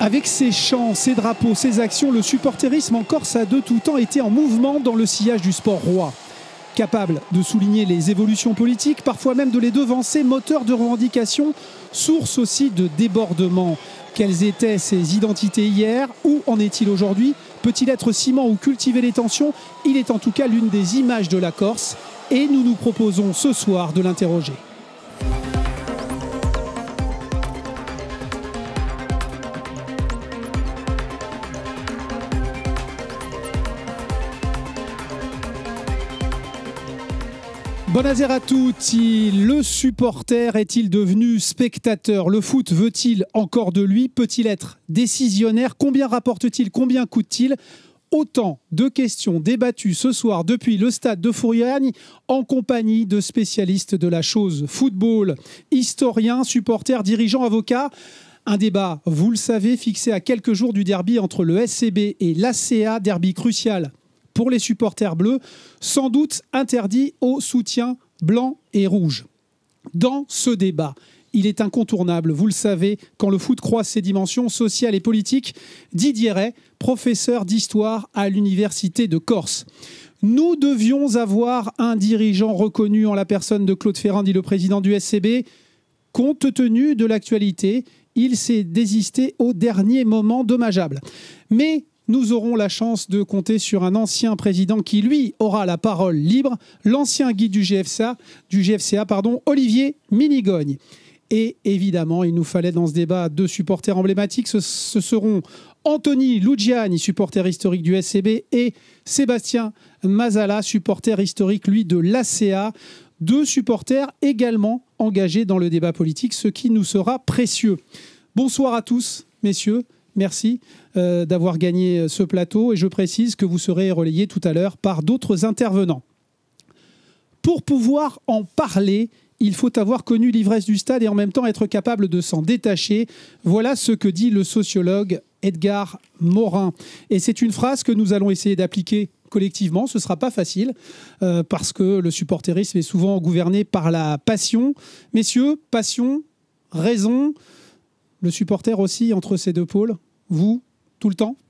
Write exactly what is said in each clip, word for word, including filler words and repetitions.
Avec ses chants, ses drapeaux, ses actions, le supporterisme en Corse a de tout temps été en mouvement dans le sillage du sport roi. Capable de souligner les évolutions politiques, parfois même de les devancer, moteur de revendication, source aussi de débordements. Quelles étaient ses identités hier? Où en est-il aujourd'hui? Peut-il être ciment ou cultiver les tensions? Il est en tout cas l'une des images de la Corse et nous nous proposons ce soir de l'interroger. Buonasera à tutti. Le supporter est-il devenu spectateur? Le foot veut-il encore de lui? Peut-il être décisionnaire? Combien rapporte-t-il? Combien coûte-t-il? Autant de questions débattues ce soir depuis le stade de Furiani en compagnie de spécialistes de la chose football, historiens, supporters, dirigeants, avocats. Un débat, vous le savez, fixé à quelques jours du derby entre le S C B et l'A C A, derby crucial pour les supporters bleus, sans doute interdit au soutien blanc et rouge. Dans ce débat, il est incontournable, vous le savez, quand le foot croise ses dimensions sociales et politiques, Didier Ray, professeur d'histoire à l'Université de Corse. Nous devions avoir un dirigeant reconnu en la personne de Claude Ferrand, dit le président du S C B. Compte tenu de l'actualité, il s'est désisté au dernier moment dommageable. Mais nous aurons la chance de compter sur un ancien président qui, lui, aura la parole libre, l'ancien guide du G F C A, du G F C A pardon, Olivier Minigogne. Et évidemment, il nous fallait dans ce débat deux supporters emblématiques. Ce, ce seront Anthony Lugiani, supporter historique du S C B, et Sébastien Mazala, supporter historique, lui, de l'A C A. Deux supporters également engagés dans le débat politique, ce qui nous sera précieux. Bonsoir à tous, messieurs. Merci euh, d'avoir gagné ce plateau et je précise que vous serez relayés tout à l'heure par d'autres intervenants. Pour pouvoir en parler, il faut avoir connu l'ivresse du stade et en même temps être capable de s'en détacher. Voilà ce que dit le sociologue Edgar Morin. Et c'est une phrase que nous allons essayer d'appliquer collectivement. Ce ne sera pas facile euh, parce que le supporterisme est souvent gouverné par la passion. Messieurs, passion, raison, le supporter aussi entre ces deux pôles. Vous, tout le temps?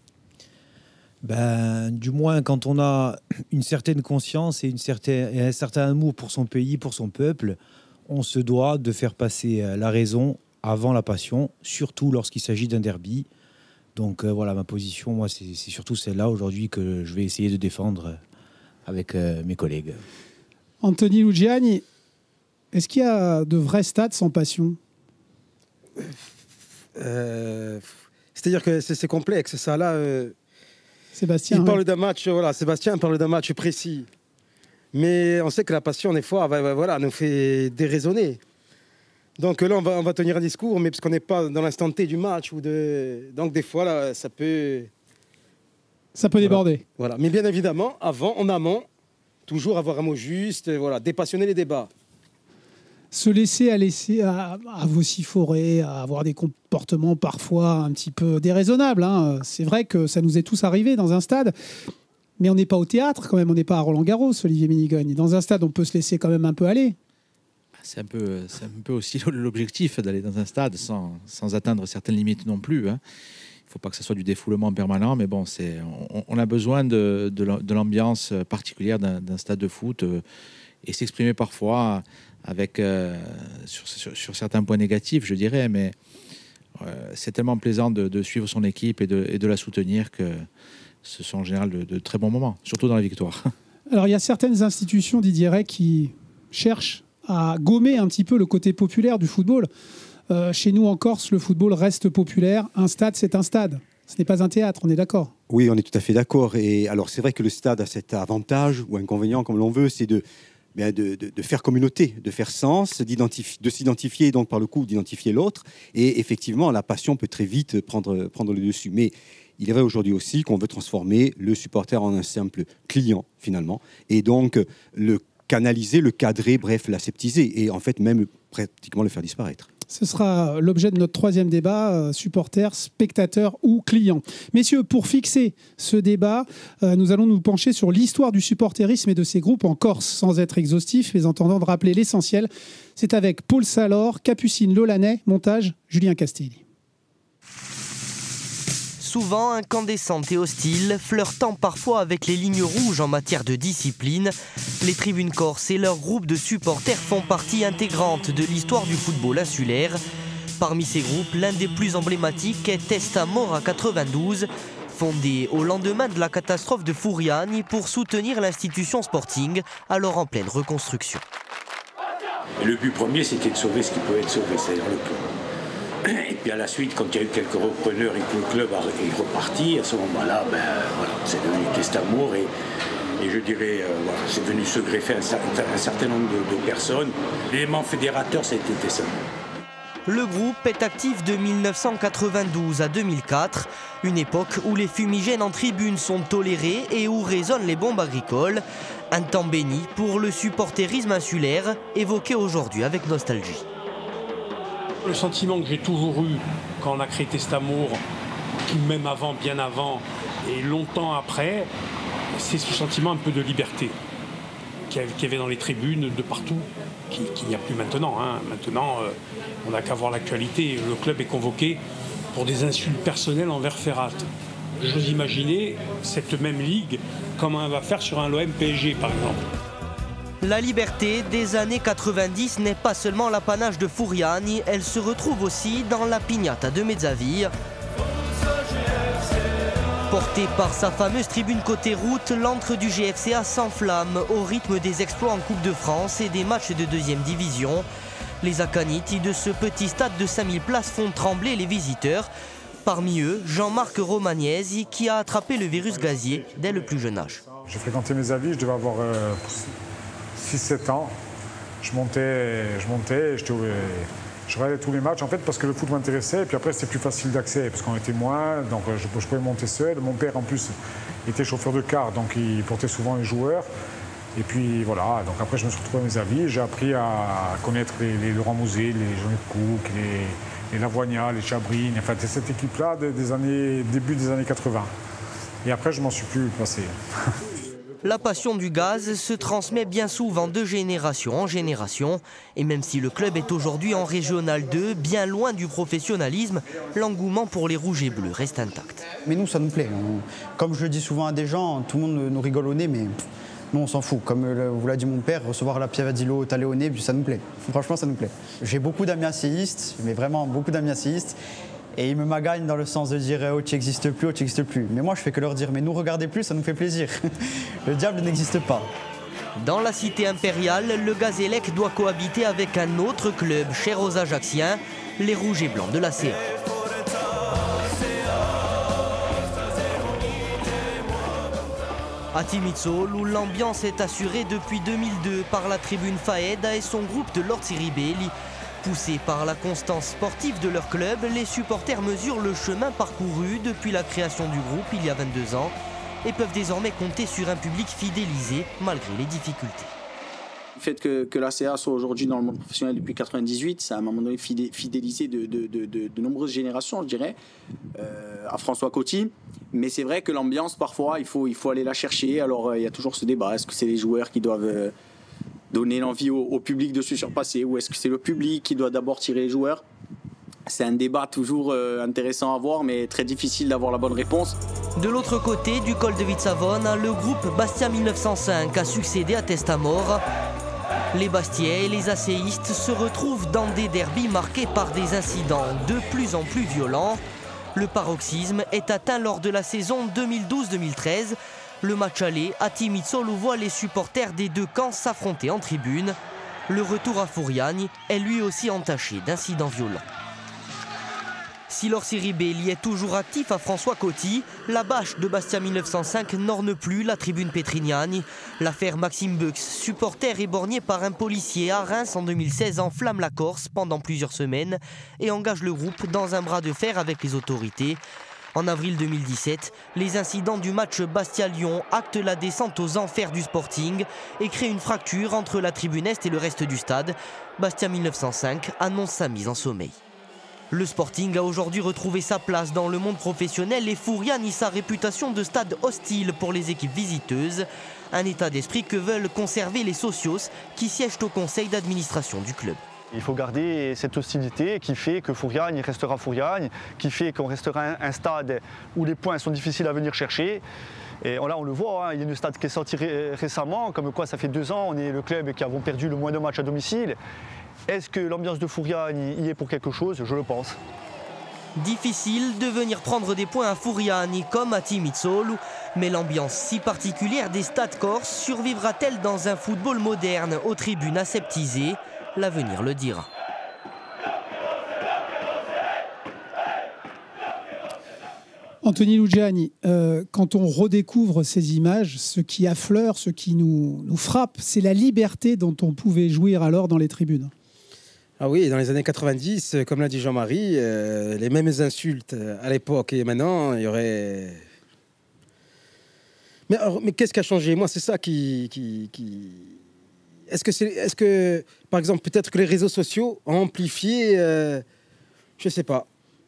Ben, du moins, quand on a une certaine conscience et, une certaine, et un certain amour pour son pays, pour son peuple, on se doit de faire passer la raison avant la passion, surtout lorsqu'il s'agit d'un derby. Donc euh, voilà, ma position, moi, c'est surtout celle-là aujourd'hui que je vais essayer de défendre avec euh, mes collègues. Anthony Lugiani, est-ce qu'il y a de vrais stades sans passion? euh, C'est-à-dire que c'est complexe, ça là. Euh, Sébastien, il ouais. parle d'un match, voilà, Sébastien parle d'un match précis. Mais on sait que la passion, des fois, va, va, voilà, nous fait déraisonner. Donc là, on va, on va tenir un discours, mais parce qu'on n'est pas dans l'instant T du match. Ou de... Donc des fois, là, ça peut... Ça peut déborder. Voilà. Voilà. Mais bien évidemment, avant, en amont, toujours avoir un mot juste, voilà, dépassionner les débats. Se laisser à, laisser à, à vociférer, à avoir des comportements parfois un petit peu déraisonnables. Hein. C'est vrai que ça nous est tous arrivé dans un stade, mais on n'est pas au théâtre quand même, on n'est pas à Roland-Garros, Olivier Minigogne. Dans un stade, on peut se laisser quand même un peu aller. C'est un peu, c'est un peu aussi l'objectif d'aller dans un stade sans, sans atteindre certaines limites non plus. Hein. Il ne faut pas que ce soit du défoulement permanent, mais bon, on, on a besoin de, de l'ambiance particulière d'un stade de foot euh, et s'exprimer parfois avec euh, sur, sur, sur certains points négatifs, je dirais, mais euh, c'est tellement plaisant de, de suivre son équipe et de, et de la soutenir que ce sont en général de, de très bons moments, surtout dans la victoire. Alors il y a certaines institutions, Didier Ray, qui cherchent à gommer un petit peu le côté populaire du football. Euh, chez nous en Corse, le football reste populaire. Un stade, c'est un stade. Ce n'est pas un théâtre, on est d'accord? Oui, on est tout à fait d'accord. Et alors c'est vrai que le stade a cet avantage ou inconvénient, comme l'on veut, c'est de Bien de, de, de faire communauté, de faire sens, de s'identifier, donc par le coup d'identifier l'autre. Et effectivement, la passion peut très vite prendre, prendre le dessus. Mais il est vrai aujourd'hui aussi qu'on veut transformer le supporter en un simple client, finalement. Et donc, le canaliser, le cadrer, bref, l'aseptiser. Et en fait, même pratiquement le faire disparaître. Ce sera l'objet de notre troisième débat, euh, supporters, spectateurs ou clients. Messieurs, pour fixer ce débat, euh, nous allons nous pencher sur l'histoire du supporterisme et de ses groupes en Corse, sans être exhaustif, mais en tentant de rappeler l'essentiel. C'est avec Paul Salor, Capucine Lolanais, montage Julien Castelli. souvent incandescente et hostile, flirtant parfois avec les lignes rouges en matière de discipline, les tribunes corses et leurs groupes de supporters font partie intégrante de l'histoire du football insulaire. Parmi ces groupes, l'un des plus emblématiques est Testamora quatre-vingt-douze, fondé au lendemain de la catastrophe de Furiani pour soutenir l'institution Sporting, alors en pleine reconstruction. Et le but premier, c'était de sauver ce qui pouvait être sauvé, c'est-à-dire le club. Et puis à la suite, quand il y a eu quelques repreneurs et que le club est reparti, à ce moment-là, ben, voilà, c'est devenu Testamour et, et je dirais, euh, voilà, c'est venu se greffer un, un certain nombre de, de personnes. L'élément fédérateur, c'était Testamour. Le groupe est actif de mille neuf cent quatre-vingt-douze à deux mille quatre, une époque où les fumigènes en tribune sont tolérés et où résonnent les bombes agricoles. Un temps béni pour le supporterisme insulaire, évoqué aujourd'hui avec nostalgie. Le sentiment que j'ai toujours eu quand on a créé Testamour, même avant, bien avant et longtemps après, c'est ce sentiment un peu de liberté qu'il y avait dans les tribunes de partout, qu'il qui n'y a plus maintenant. Hein. Maintenant, euh, on n'a qu'à voir l'actualité. Le club est convoqué pour des insultes personnelles envers Ferrat. J'ose imaginer cette même ligue, comment elle va faire sur un L O M P S G, par exemple. La liberté des années quatre-vingt-dix n'est pas seulement l'apanage de Furiani, elle se retrouve aussi dans la piñata de Mezzaville. Porté par sa fameuse tribune côté route, l'antre du G F C A s'enflamme au rythme des exploits en Coupe de France et des matchs de deuxième division. Les Akaniti de ce petit stade de cinq mille places font trembler les visiteurs. Parmi eux, Jean-Marc Romagnesi qui a attrapé le virus gazier dès le plus jeune âge. J'ai fréquenté Mezzaville, je devais avoir euh, six sept ans. Je montais, je montais, je, je regardais tous les matchs en fait parce que le foot m'intéressait et puis après c'était plus facile d'accès parce qu'on était moins, donc je, je pouvais monter seul. Mon père en plus était chauffeur de car donc il portait souvent les joueurs. Et puis voilà, donc après je me suis retrouvé à Mezzaville, j'ai appris à connaître les, les Laurent Mouzé, les Jean-Luc Cook, les, les Lavoignat, les Chabrines, enfin c'est cette équipe-là des, des années, début des années quatre-vingt. Et après je m'en suis plus passé. La passion du gaz se transmet bien souvent de génération en génération. Et même si le club est aujourd'hui en Régional deux, bien loin du professionnalisme, l'engouement pour les rouges et bleus reste intact. Mais nous, ça nous plaît. On, comme je le dis souvent à des gens, tout le monde nous rigole au nez, mais nous, on s'en fout. Comme le, vous l'a dit mon père, recevoir la Piavadillo au Talé au nez, ça nous plaît. Franchement, ça nous plaît. J'ai beaucoup d'amis asséistes, mais vraiment beaucoup d'amis asséistes. Et ils me magagnent dans le sens de dire « oh, tu n'existes plus, oh, tu n'existes plus ». Mais moi, je fais que leur dire « mais nous, regardez plus, ça nous fait plaisir ». Le diable n'existe pas. Dans la cité impériale, le Gazélec doit cohabiter avec un autre club cher aux Ajacciens, les Rouges et Blancs de la C A. À Timitsol, où l'ambiance est assurée depuis deux mille deux par la tribune Faeda et son groupe de Lord Siribelli. Poussés par la constance sportive de leur club, les supporters mesurent le chemin parcouru depuis la création du groupe il y a vingt-deux ans et peuvent désormais compter sur un public fidélisé malgré les difficultés. Le fait que, que l'A C A soit aujourd'hui dans le monde professionnel depuis quatre-vingt-dix-huit, ça a à un moment donné fidélisé de, de, de, de, de nombreuses générations, je dirais, euh, à François Coty. Mais c'est vrai que l'ambiance, parfois, il faut, il faut aller la chercher. Alors, euh, il y a toujours ce débat. Est-ce que c'est les joueurs qui doivent euh, donner l'envie au, au public de se surpasser ou est-ce que c'est le public qui doit d'abord tirer les joueurs? C'est un débat toujours euh, intéressant à voir, mais très difficile d'avoir la bonne réponse. De l'autre côté du col de Vitsavone, le groupe Bastia mille neuf cent cinq a succédé à Testamor. Les Bastiais et les asséistes se retrouvent dans des derbys marqués par des incidents de plus en plus violents. Le paroxysme est atteint lors de la saison deux mille douze deux mille treize. Le match aller à Timitsol où voit les supporters des deux camps s'affronter en tribune. Le retour à Furiani est lui aussi entaché d'incidents violents. Si Lord Siribelli est toujours actif à François Coty, la bâche de Bastia mille neuf cent cinq n'orne plus la tribune Petrignani. L'affaire Maxime Bux, supporter éborgné par un policier à Reims en deux mille seize, enflamme la Corse pendant plusieurs semaines et engage le groupe dans un bras de fer avec les autorités. En avril deux mille dix-sept, les incidents du match Bastia-Lyon actent la descente aux enfers du Sporting et créent une fracture entre la tribune Est et le reste du stade. Bastia mille neuf cent cinq annonce sa mise en sommeil. Le Sporting a aujourd'hui retrouvé sa place dans le monde professionnel et Furiani sa réputation de stade hostile pour les équipes visiteuses. Un état d'esprit que veulent conserver les socios qui siègent au conseil d'administration du club. Il faut garder cette hostilité qui fait que Fouriagne restera Fouriagne, qui fait qu'on restera un, un stade où les points sont difficiles à venir chercher. Et là, on le voit, hein, il y a une stade qui est sortie ré récemment, comme quoi ça fait deux ans, on est le club qui avons perdu le moins de matchs à domicile. Est-ce que l'ambiance de Fouriagne y est pour quelque chose? Je le pense. Difficile de venir prendre des points à Fouriani comme à Timitsolu, mais l'ambiance si particulière des stades corses survivra-t-elle dans un football moderne aux tribunes aseptisées? L'avenir le dira. Anthony Lugiani, euh, quand on redécouvre ces images, ce qui affleure, ce qui nous, nous frappe, c'est la liberté dont on pouvait jouir alors dans les tribunes. Ah oui, dans les années quatre-vingt-dix, comme l'a dit Jean-Marie, euh, les mêmes insultes à l'époque et maintenant, il y aurait... Mais, mais qu'est-ce qui a changé? Moi, c'est ça qui... qui, qui... Est-ce que, c'est, est-ce que, par exemple, peut-être que les réseaux sociaux ont amplifié, euh, je ne sais pas.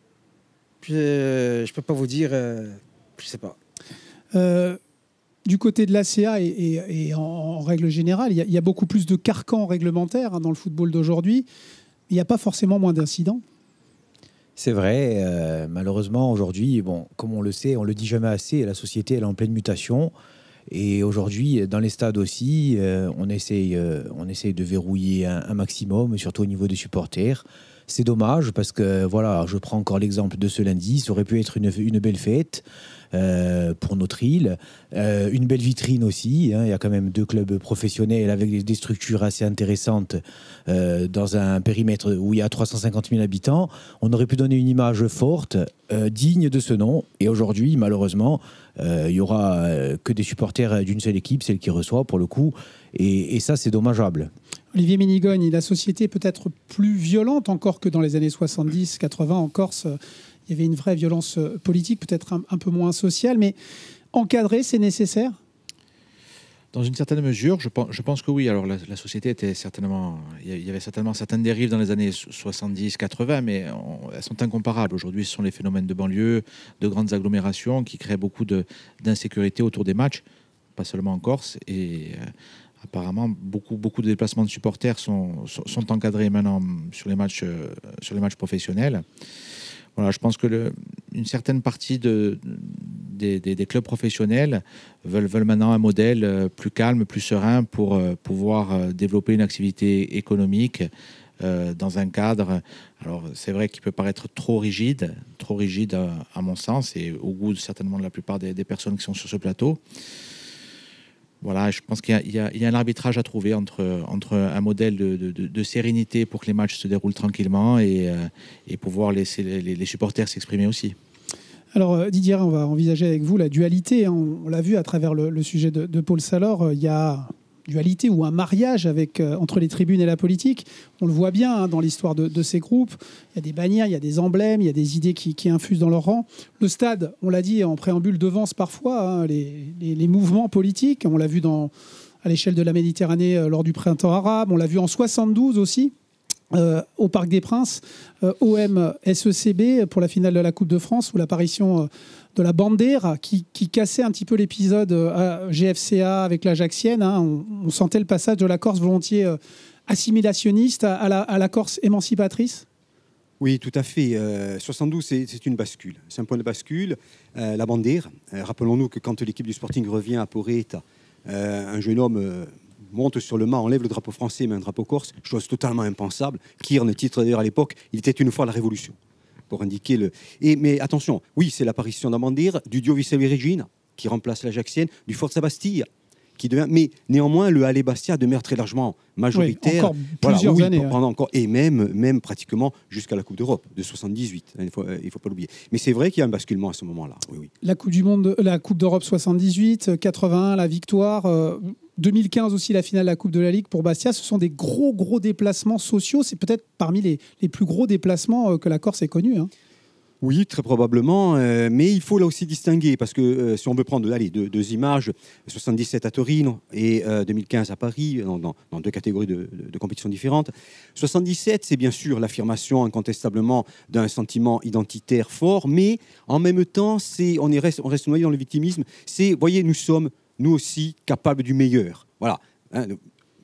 Je ne peux pas vous dire, euh, je ne sais pas. Euh, du côté de l'A C A et, et, et en, en règle générale, il y, y a beaucoup plus de carcans réglementaires hein, dans le football d'aujourd'hui. Il n'y a pas forcément moins d'incidents. C'est vrai, euh, malheureusement aujourd'hui, bon, comme on le sait, on le dit jamais assez, la société elle est en pleine mutation. Et aujourd'hui, dans les stades aussi, euh, on, essaye, euh, on essaye de verrouiller un, un maximum, surtout au niveau des supporters. C'est dommage parce que, voilà, je prends encore l'exemple de ce lundi, ça aurait pu être une, une belle fête euh, pour notre île, euh, une belle vitrine aussi. Hein, il y a quand même deux clubs professionnels avec des, des structures assez intéressantes euh, dans un périmètre où il y a trois cent cinquante mille habitants. On aurait pu donner une image forte, euh, digne de ce nom. Et aujourd'hui, malheureusement, euh, il n'y aura euh, que des supporters d'une seule équipe, celle qui reçoit pour le coup. Et, et ça, c'est dommageable. Olivier Ménigogne, la société est peut-être plus violente encore que dans les années soixante-dix quatre-vingts en Corse. Il y avait une vraie violence politique, peut-être un, un peu moins sociale, mais encadrer, c'est nécessaire? Dans une certaine mesure, je pense, je pense que oui. Alors la, la société était certainement, il y avait certainement certaines dérives dans les années soixante-dix quatre-vingts, mais on, elles sont incomparables. Aujourd'hui, ce sont les phénomènes de banlieue, de grandes agglomérations qui créent beaucoup de, d'insécurité autour des matchs, pas seulement en Corse. Et euh, apparemment, beaucoup, beaucoup de déplacements de supporters sont, sont, sont encadrés maintenant sur les matchs, euh, sur les matchs professionnels. Voilà, je pense que le, une certaine partie de, des, des, des clubs professionnels veulent, veulent maintenant un modèle plus calme, plus serein pour euh, pouvoir euh, développer une activité économique euh, dans un cadre. Alors, c'est vrai qu'il peut paraître trop rigide, trop rigide à, à mon sens et au goût certainement de la plupart des, des personnes qui sont sur ce plateau. Voilà, je pense qu'il y a, il y a, il y a un arbitrage à trouver entre, entre un modèle de, de, de sérénité pour que les matchs se déroulent tranquillement et, euh, et pouvoir laisser les, les supporters s'exprimer aussi. Alors Didier, on va envisager avec vous la dualité. On, on l'a vu à travers le, le sujet de, de Paul Salor. Il y a dualité ou un mariage avec, euh, entre les tribunes et la politique. On le voit bien hein, dans l'histoire de, de ces groupes. Il y a des bannières, il y a des emblèmes, il y a des idées qui, qui infusent dans leur rang. Le stade, on l'a dit en préambule, devance parfois hein, les, les, les mouvements politiques. On l'a vu dans, à l'échelle de la Méditerranée euh, lors du printemps arabe. On l'a vu en soixante-douze aussi. Euh, au Parc des Princes, euh, O M S E C B pour la finale de la Coupe de France, où l'apparition euh, de la Bandera qui, qui cassait un petit peu l'épisode euh, G F C A avec l'Ajaxienne. Hein, on, on sentait le passage de la Corse volontiers euh, assimilationniste à, à, la, à la Corse émancipatrice. Oui, tout à fait. Euh, soixante-douze, c'est, c'est une bascule. C'est un point de bascule. Euh, la Bandera, euh, rappelons-nous que quand l'équipe du Sporting revient à Porretta, euh, un jeune homme... Euh, monte sur le mât, enlève le drapeau français, mais un drapeau corse, chose totalement impensable. Kirn titre d'ailleurs à l'époque, il était une fois la Révolution, pour indiquer le... Et, mais attention, oui, c'est l'apparition d'Amandir, du Dio Vicevi Regina, qui remplace l'Ajaxienne, du Forza Bastia, qui devient... Mais néanmoins, le Halle Bastia demeure très largement majoritaire. Oui, encore plusieurs voilà, oui, années. Pendant encore, et même, même pratiquement jusqu'à la Coupe d'Europe de soixante-dix-huit, il ne faut, il faut pas l'oublier. Mais c'est vrai qu'il y a un basculement à ce moment-là. Oui, oui. La Coupe du Monde, la Coupe d'Europe soixante-dix-huit, quatre-vingt-un, la victoire... Euh... deux mille quinze aussi, la finale de la Coupe de la Ligue pour Bastia. Ce sont des gros, gros déplacements sociaux. C'est peut-être parmi les, les plus gros déplacements que la Corse ait connus. Hein. Oui, très probablement. Euh, mais il faut là aussi distinguer, parce que euh, si on veut prendre allez, deux, deux images, soixante-dix-sept à Torino et euh, deux mille quinze à Paris, dans, dans, dans deux catégories de, de, de compétitions différentes. soixante-dix-sept, c'est bien sûr l'affirmation incontestablement d'un sentiment identitaire fort, mais en même temps, c'est, on, est reste, on reste noyé dans le victimisme. C'est, voyez, nous sommes... nous aussi, capables du meilleur. Voilà. Hein,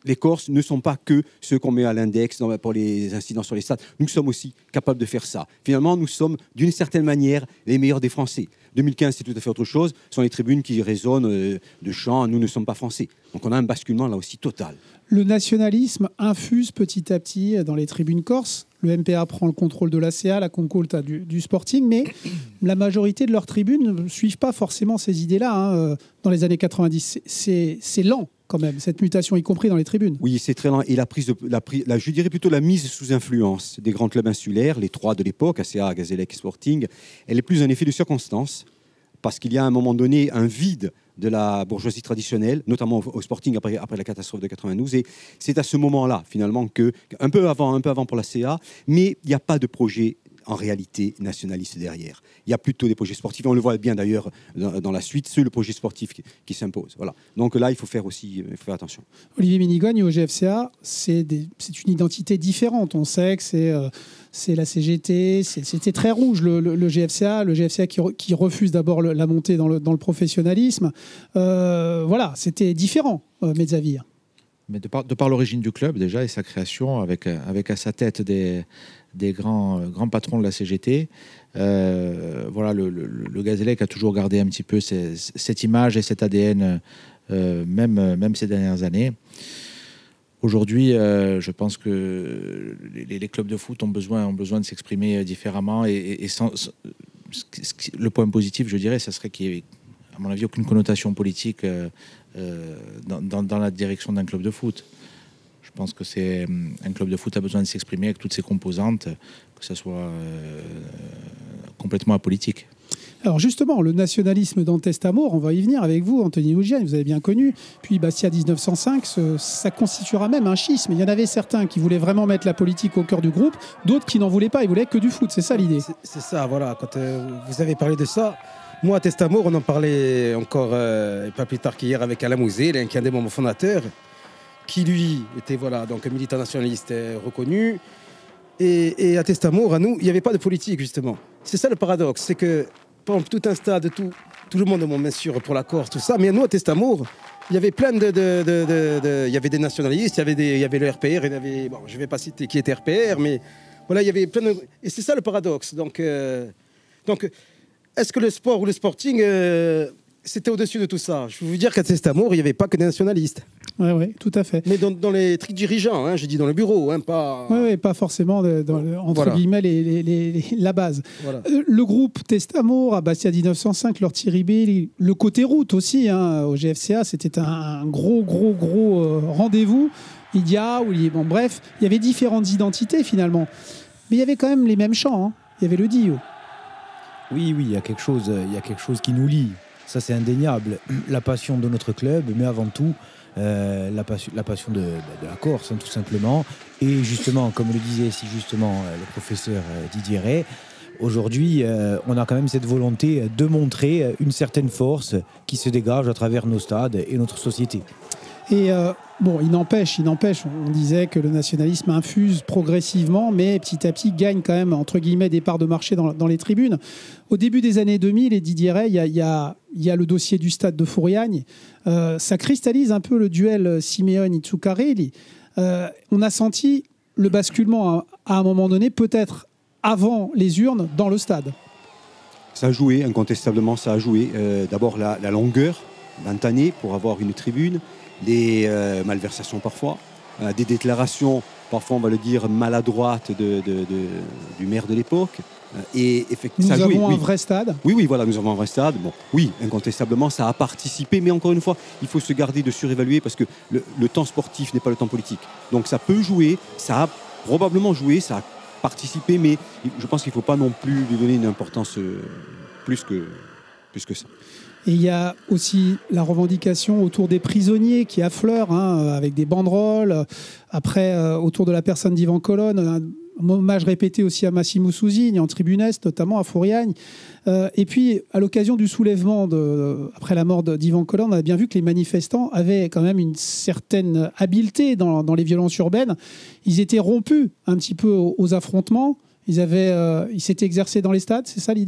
les Corses ne sont pas que ceux qu'on met à l'index dans- pour les incidents sur les stades. Nous sommes aussi capables de faire ça. Finalement, nous sommes d'une certaine manière les meilleurs des Français. deux mille quinze, c'est tout à fait autre chose. Ce sont les tribunes qui résonnent euh, de chants. Nous ne sommes pas français. Donc on a un basculement là aussi total. Le nationalisme infuse petit à petit dans les tribunes corses. Le M P A prend le contrôle de l'A C A, la Concolta du, du Sporting, mais la majorité de leurs tribunes ne suivent pas forcément ces idées-là hein, dans les années quatre-vingt-dix. C'est, c'est lent quand même, cette mutation, y compris dans les tribunes. Oui, c'est très lent. Et la prise, de, la, prise- la- je dirais plutôt la mise sous influence des grands clubs insulaires, les trois de l'époque, A C A, Gazélec et Sporting, elle est plus un effet de circonstance, parce qu'il y a à un moment donné un vide de la bourgeoisie traditionnelle, notamment au, au Sporting après, après la catastrophe de quatre-vingt-douze. Et c'est à ce moment-là, finalement, que, un peu avant, un peu avant pour la C A, mais il n'y a pas de projet en réalité nationaliste derrière. Il y a plutôt des projets sportifs. On le voit bien d'ailleurs dans, dans la suite, c'est le projet sportif qui, qui s'impose. Voilà. Donc là, il faut faire aussi il faut faire attention. Olivier Minigogne, au G F C A, c'est, des- c'est une identité différente. On sait que c'est, euh, c'est la C G T, c'est- c'était très rouge le, le- le G F C A, le G F C A qui, re- qui refuse d'abord le- la montée dans le, dans le professionnalisme. Euh, voilà, c'était différent, euh, Mezzavir. Mais de par, de par l'origine du club déjà et sa création, avec, euh, avec à sa tête des, des grands, euh, grands patrons de la C G T, euh, voilà, le, le, le Gazélec a toujours gardé un petit peu ces- cette image et cet A D N, euh, même, même ces dernières années. Aujourd'hui, euh, je pense que les, les clubs de foot ont besoin, ont besoin de s'exprimer différemment. Et, et- et sans, sans- ce qui- ce qui- le point positif, je dirais, ça serait qu'il n'y ait, à mon avis, aucune connotation politique euh, euh, dans, dans- dans la direction d'un club de foot. Je pense que c'est hum, un club de foot a besoin de s'exprimer avec toutes ses composantes, que ce soit euh, complètement apolitique. Alors justement, le nationalisme d'Antestamour, on va y venir avec vous, Anthony Ougiane, vous avez bien connu. Puis Bastia dix-neuf cent cinq, ce- ça constituera même un schisme. Il y en avait certains qui voulaient vraiment mettre la politique au cœur du groupe, d'autres qui n'en voulaient pas, ils voulaient que du foot, c'est ça l'idée. C'est- C'est ça, voilà. Quand euh, vous avez parlé de ça, moi, à Testamour, on en parlait encore euh, pas plus tard qu'hier avec Alain Mouzé, l'un qui est un des membres fondateurs, qui lui était voilà, donc un militant nationaliste euh, reconnu. Et, et à Testamour, à nous, il n'y avait pas de politique, justement. C'est ça le paradoxe, c'est que, par exemple, tout un stade, tout, tout le monde, bon, bien sûr, pour la Corse, tout ça, mais nous, à Testamour, il y avait plein de... de- de- de- de- il y avait des nationalistes, il y avait, des, il y avait le R P R, il y avait, bon, je ne vais pas citer qui était R P R, mais voilà, il y avait plein de... Et c'est ça le paradoxe. Donc, euh, donc est-ce que le sport ou le sporting, euh, c'était au-dessus de tout ça? Je veux vous dire qu'à Testamour, il n'y avait pas que des nationalistes. Oui, oui, tout à fait. Mais dans, dans les tri dirigeants, hein, je dis dans le bureau, hein, pas... Oui, oui, pas forcément de- dans le- entre Voilà. guillemets les- les- les- les- la base. Voilà. Euh, Le groupe Testamour à Bastia dix-neuf cent cinq, leur Thierry B, le côté route aussi hein, au G F C A, c'était un, un gros, gros, gros euh, rendez-vous. Il y a, oui, bon, bref, il y avait différentes identités finalement, mais il y avait quand même les mêmes chants. hein. Il y avait le Dio. Oui, oui, il y a quelque chose, il y a quelque chose qui nous lie. Ça, c'est indéniable. La passion de notre club, mais avant tout, euh, la, passion, la passion de, de la Corse, hein, tout simplement. Et justement, comme le disait si justement euh, le professeur euh, Didier Ray, aujourd'hui, euh, on a quand même cette volonté de montrer euh, une certaine force qui se dégage à travers nos stades et notre société. Et euh, bon, il n'empêche, il n'empêche, on disait que le nationalisme infuse progressivement, mais petit à petit gagne quand même, entre guillemets, des parts de marché dans, dans les tribunes. Au début des années deux mille, et Didier Ray, il y a, il y a- il y a le dossier du stade de Fouriagne. Euh, ça cristallise un peu le duel Simeone-Itsukarelli. Euh, on a senti le basculement à, à un moment donné, peut-être avant les urnes, dans le stade. Ça a joué, incontestablement, ça a joué. Euh, D'abord, la, la longueur vingt années pour avoir une tribune, des euh, malversations parfois, euh, des déclarations, parfois on va le dire, maladroites de, de- de- du maire de l'époque. Euh, et effectivement, Nous ça a joué, avons oui. un vrai stade. Oui, oui, voilà, nous avons un vrai stade. Bon, oui, incontestablement, ça a participé, mais encore une fois, il faut se garder de surévaluer parce que le, le temps sportif n'est pas le temps politique. Donc ça peut jouer, ça a probablement joué, ça a participé, mais je pense qu'il ne faut pas non plus lui donner une importance euh, plus que, plus que ça. Et il y a aussi la revendication autour des prisonniers qui affleurent hein, avec des banderoles. Après, euh, autour de la personne d'Ivan Colonne, un hommage répété aussi à Massimo Sousigne en tribune Est, notamment à Fouriagne. Euh, et puis, à l'occasion du soulèvement de, après la mort de- d'Ivan Colonne, on a bien vu que les manifestants avaient quand même une certaine habileté dans, dans les violences urbaines. Ils étaient rompus un petit peu aux, aux affrontements. Ils, avaient, euh, ils s'étaient exercés dans les stades, c'est ça l'idée ?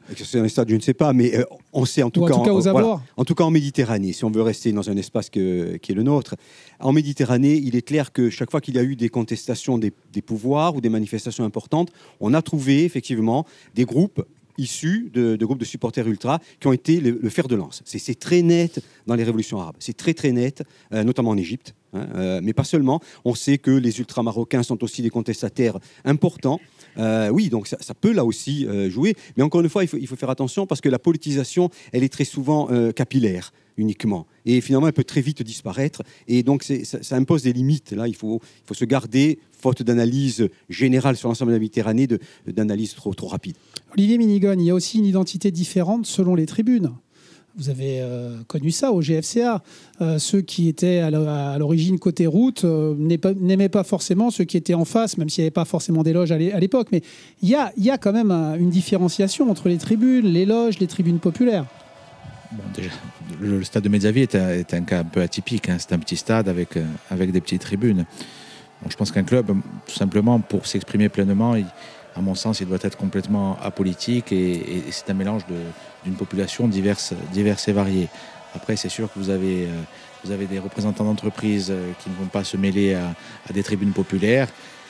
C'est un stade, je ne sais pas, mais euh, on sait en tout Ou en cas, tout cas en, aux voilà, abords. en tout cas en Méditerranée, si on veut rester dans un espace que, qui est le nôtre, en Méditerranée, il est clair que chaque fois qu'il y a eu des contestations des, des pouvoirs ou des manifestations importantes, on a trouvé effectivement des groupes issus de, de groupes de supporters ultra qui ont été le, le fer de lance. C'est, c'est très net dans les révolutions arabes. C'est très très net, euh, notamment en Égypte, hein, euh, mais pas seulement. On sait que les ultras marocains sont aussi des contestataires importants. Euh, oui, donc ça, ça peut là aussi euh, jouer. Mais encore une fois, il faut, il faut faire attention parce que la politisation, elle est très souvent euh, capillaire uniquement. Et finalement, elle peut très vite disparaître. Et donc, c'est, ça, ça impose des limites. Là, il faut, il faut se garder, faute d'analyse générale sur l'ensemble de la Méditerranée, de, d'analyse trop, trop rapide. Olivier Minigone, il y a aussi une identité différente selon les tribunes. Vous avez euh, connu ça au G F C A. Euh, ceux qui étaient à l'origine côté route euh, n'aimaient pas forcément ceux qui étaient en face, même s'il n'y avait pas forcément des loges à l'époque. Mais il y a, y a quand même un, une différenciation entre les tribunes, les loges, les tribunes populaires. Bon, déjà, le stade de Mezzaville est un, est un cas un peu atypique. Hein. C'est un petit stade avec, euh, avec des petites tribunes. Donc, je pense qu'un club, tout simplement, pour s'exprimer pleinement, il, à mon sens, il doit être complètement apolitique et, et, et c'est un mélange de, d'une population diverse, diverse et variée. Après, c'est sûr que vous avez, euh, vous avez des représentants d'entreprises euh, qui ne vont pas se mêler à, à des tribunes populaires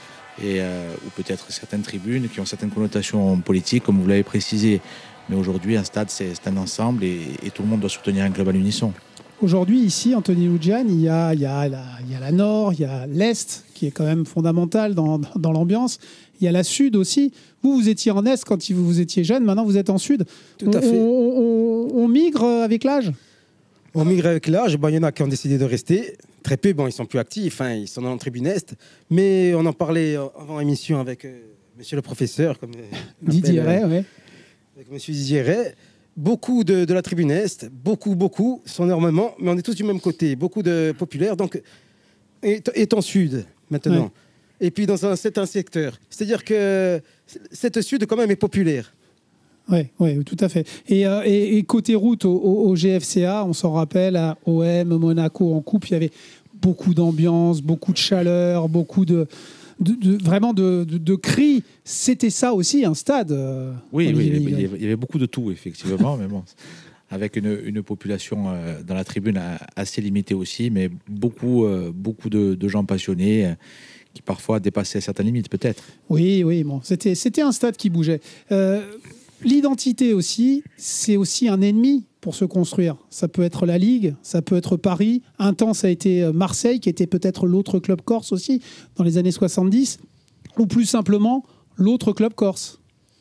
et, euh, ou peut-être certaines tribunes qui ont certaines connotations politiques, comme vous l'avez précisé. Mais aujourd'hui, un stade, c'est, c'est un ensemble et, et tout le monde doit soutenir un club à l'unisson. Aujourd'hui, ici, Anthony Lugian, il y a, il y a la, il y a la Nord, il y a l'Est, qui est quand même fondamental dans, dans l'ambiance. Il y a la Sud aussi. Vous, vous étiez en Est quand vous, vous étiez jeune, maintenant vous êtes en Sud. Tout à fait. On, on, on migre avec l'âge ? On migre avec l'âge. Bon, il y en a qui ont décidé de rester. Très peu, bon, ils sont plus actifs, hein, ils sont dans la tribune Est. Mais on en parlait avant l'émission avec euh, monsieur le professeur. Comme, euh, Didier Ray, euh, oui. Avec monsieur Didier Ray. Beaucoup de, de la tribune Est, beaucoup, beaucoup, sont énormément, mais on est tous du même côté. Beaucoup de populaires, donc, est, est en Sud, maintenant. Ouais. Et puis dans un certain secteur. C'est-à-dire que cette Sud, quand même, est populaire. Oui, ouais, tout à fait. Et, euh, et, et côté route, au, au G F C A, on s'en rappelle, à O M, Monaco en coupe, il y avait beaucoup d'ambiance, beaucoup de chaleur, beaucoup de... De, de, vraiment de, de, de cris. C'était ça aussi, un stade. Euh, oui, oui, il y, avait, il y avait beaucoup de tout, effectivement, mais bon, avec une, une population euh, dans la tribune assez limitée aussi, mais beaucoup, euh, beaucoup de, de gens passionnés euh, qui parfois dépassaient certaines limites, peut-être. Oui, oui, bon, c'était, c'était un stade qui bougeait. Euh, l'identité aussi, c'est aussi un ennemi pour se construire. Ça peut être la Ligue, ça peut être Paris. Un temps, ça a été Marseille, qui était peut-être l'autre club corse aussi, dans les années soixante-dix. Ou plus simplement, l'autre club corse.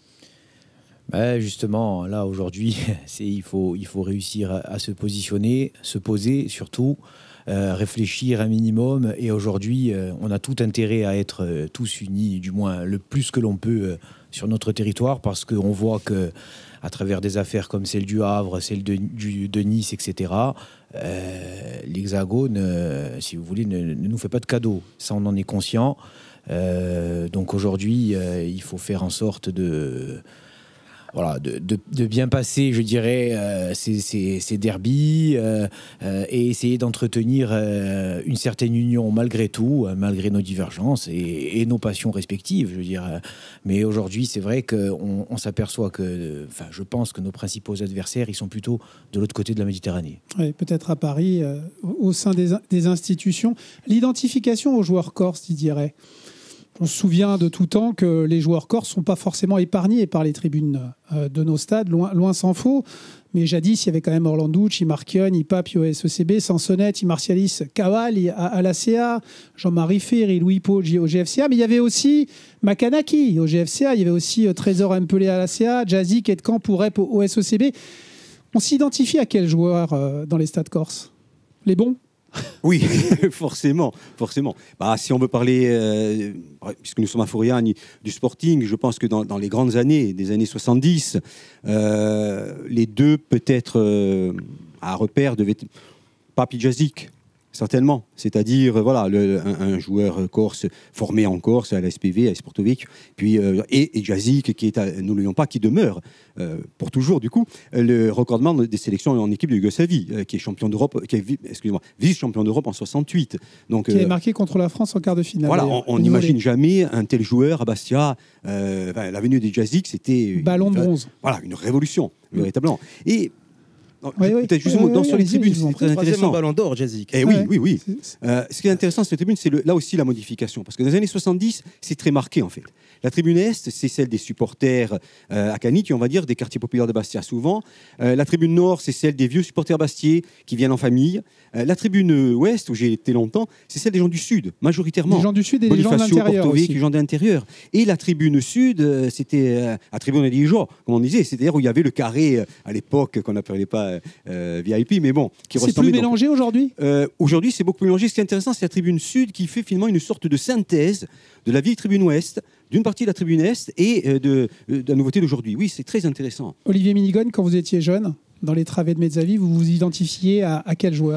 Ben justement, là, aujourd'hui, c'est, il, faut, il faut réussir à, à se positionner, se poser surtout, euh, réfléchir un minimum. Et aujourd'hui, euh, on a tout intérêt à être euh, tous unis, du moins le plus que l'on peut euh, sur notre territoire, parce qu'on voit que à travers des affaires comme celle du Havre, celle de, du, de Nice, et cetera, euh, l'Hexagone, euh, si vous voulez, ne, ne nous fait pas de cadeaux. Ça, on en est conscient. Euh, donc aujourd'hui, euh, il faut faire en sorte de... Voilà, de, de, de bien passer, je dirais, euh, ces, ces, ces derbies euh, euh, et essayer d'entretenir euh, une certaine union malgré tout, euh, malgré nos divergences et, et nos passions respectives, je veux dire. Mais aujourd'hui, c'est vrai qu'on on s'aperçoit que, enfin, je pense que nos principaux adversaires, ils sont plutôt de l'autre côté de la Méditerranée. Oui, peut-être à Paris, euh, au sein des, des institutions. L'identification aux joueurs corses, Didier Ray. On se souvient de tout temps que les joueurs corses ne sont pas forcément épargnés par les tribunes de nos stades, loin, loin s'en faut. Mais jadis, il y avait quand même Orlanducci, Marchione, Papi au S E C B, Sansonnet, Martialis, Cavalli à, à l'A C A, Jean-Marie Ferry, Louis Pau au G F C A. Mais il y avait aussi Makanaki au G F C A, il y avait aussi Trésor Mpelé à l'A C A, Jazzy, Ketkamp ou Rep au S E C B. On s'identifie à quels joueurs euh, dans les stades corses ? Les bons ? Oui, forcément, forcément. Bah, si on veut parler, euh, puisque nous sommes à Fouriagne, du Sporting, je pense que dans, dans les grandes années, des années soixante-dix, euh, les deux peut-être euh, à repère devaient être Papi Djazic, Certainement. C'est-à-dire, voilà, le, un, un joueur corse formé en Corse, à la S P V, à Sportovic, puis, euh, et, et Jazik, qui est, à, n'oublions pas, qui demeure euh, pour toujours, du coup, le recordman des sélections en équipe de Yougoslavie, euh, qui est champion d'Europe, qui est, excusez-moi, vice-champion d'Europe en soixante-huit. Donc, qui euh, est marqué contre la France en quart de finale. Voilà, on n'imagine jamais un tel joueur à Bastia. Euh, enfin, la venue de Jazik, c'était... Ballon de bronze. Voilà, une révolution, mmh. véritablement. Et... Non, oui, oui. Peut-être juste un mot dans sur les tribunes, c'est très intéressant. Ballon d'or, Jazik. Eh oui, oui, oui. Euh, ce qui est intéressant sur les tribunes, c'est le, là aussi la modification. Parce que dans les années soixante-dix, c'est très marqué en fait. La tribune Est, c'est celle des supporters euh, à Canic, on va dire, des quartiers populaires de Bastia souvent. Euh, la tribune Nord, c'est celle des vieux supporters bastiais qui viennent en famille. Euh, la tribune Ouest, où j'ai été longtemps, c'est celle des gens du Sud, majoritairement. Des gens du Sud et des gens de l'intérieur aussi. Les gens de l'intérieur. Et la tribune Sud, euh, c'était euh, la tribune des Dijon, comme on disait. C'est-à-dire où il y avait le carré, euh, à l'époque, qu'on n'appelait pas euh, V I P, mais bon. C'est plus mélangé donc, aujourd'hui euh, Aujourd'hui, c'est beaucoup plus mélangé. Ce qui est intéressant, c'est la tribune Sud qui fait finalement une sorte de synthèse de la vieille tribune Ouest, d'une partie de la tribune Est et euh, de, de la nouveauté d'aujourd'hui. Oui, c'est très intéressant. Olivier Minigone, quand vous étiez jeune, dans les travées de Mezzavi, vous vous identifiez à, à quel joueur ?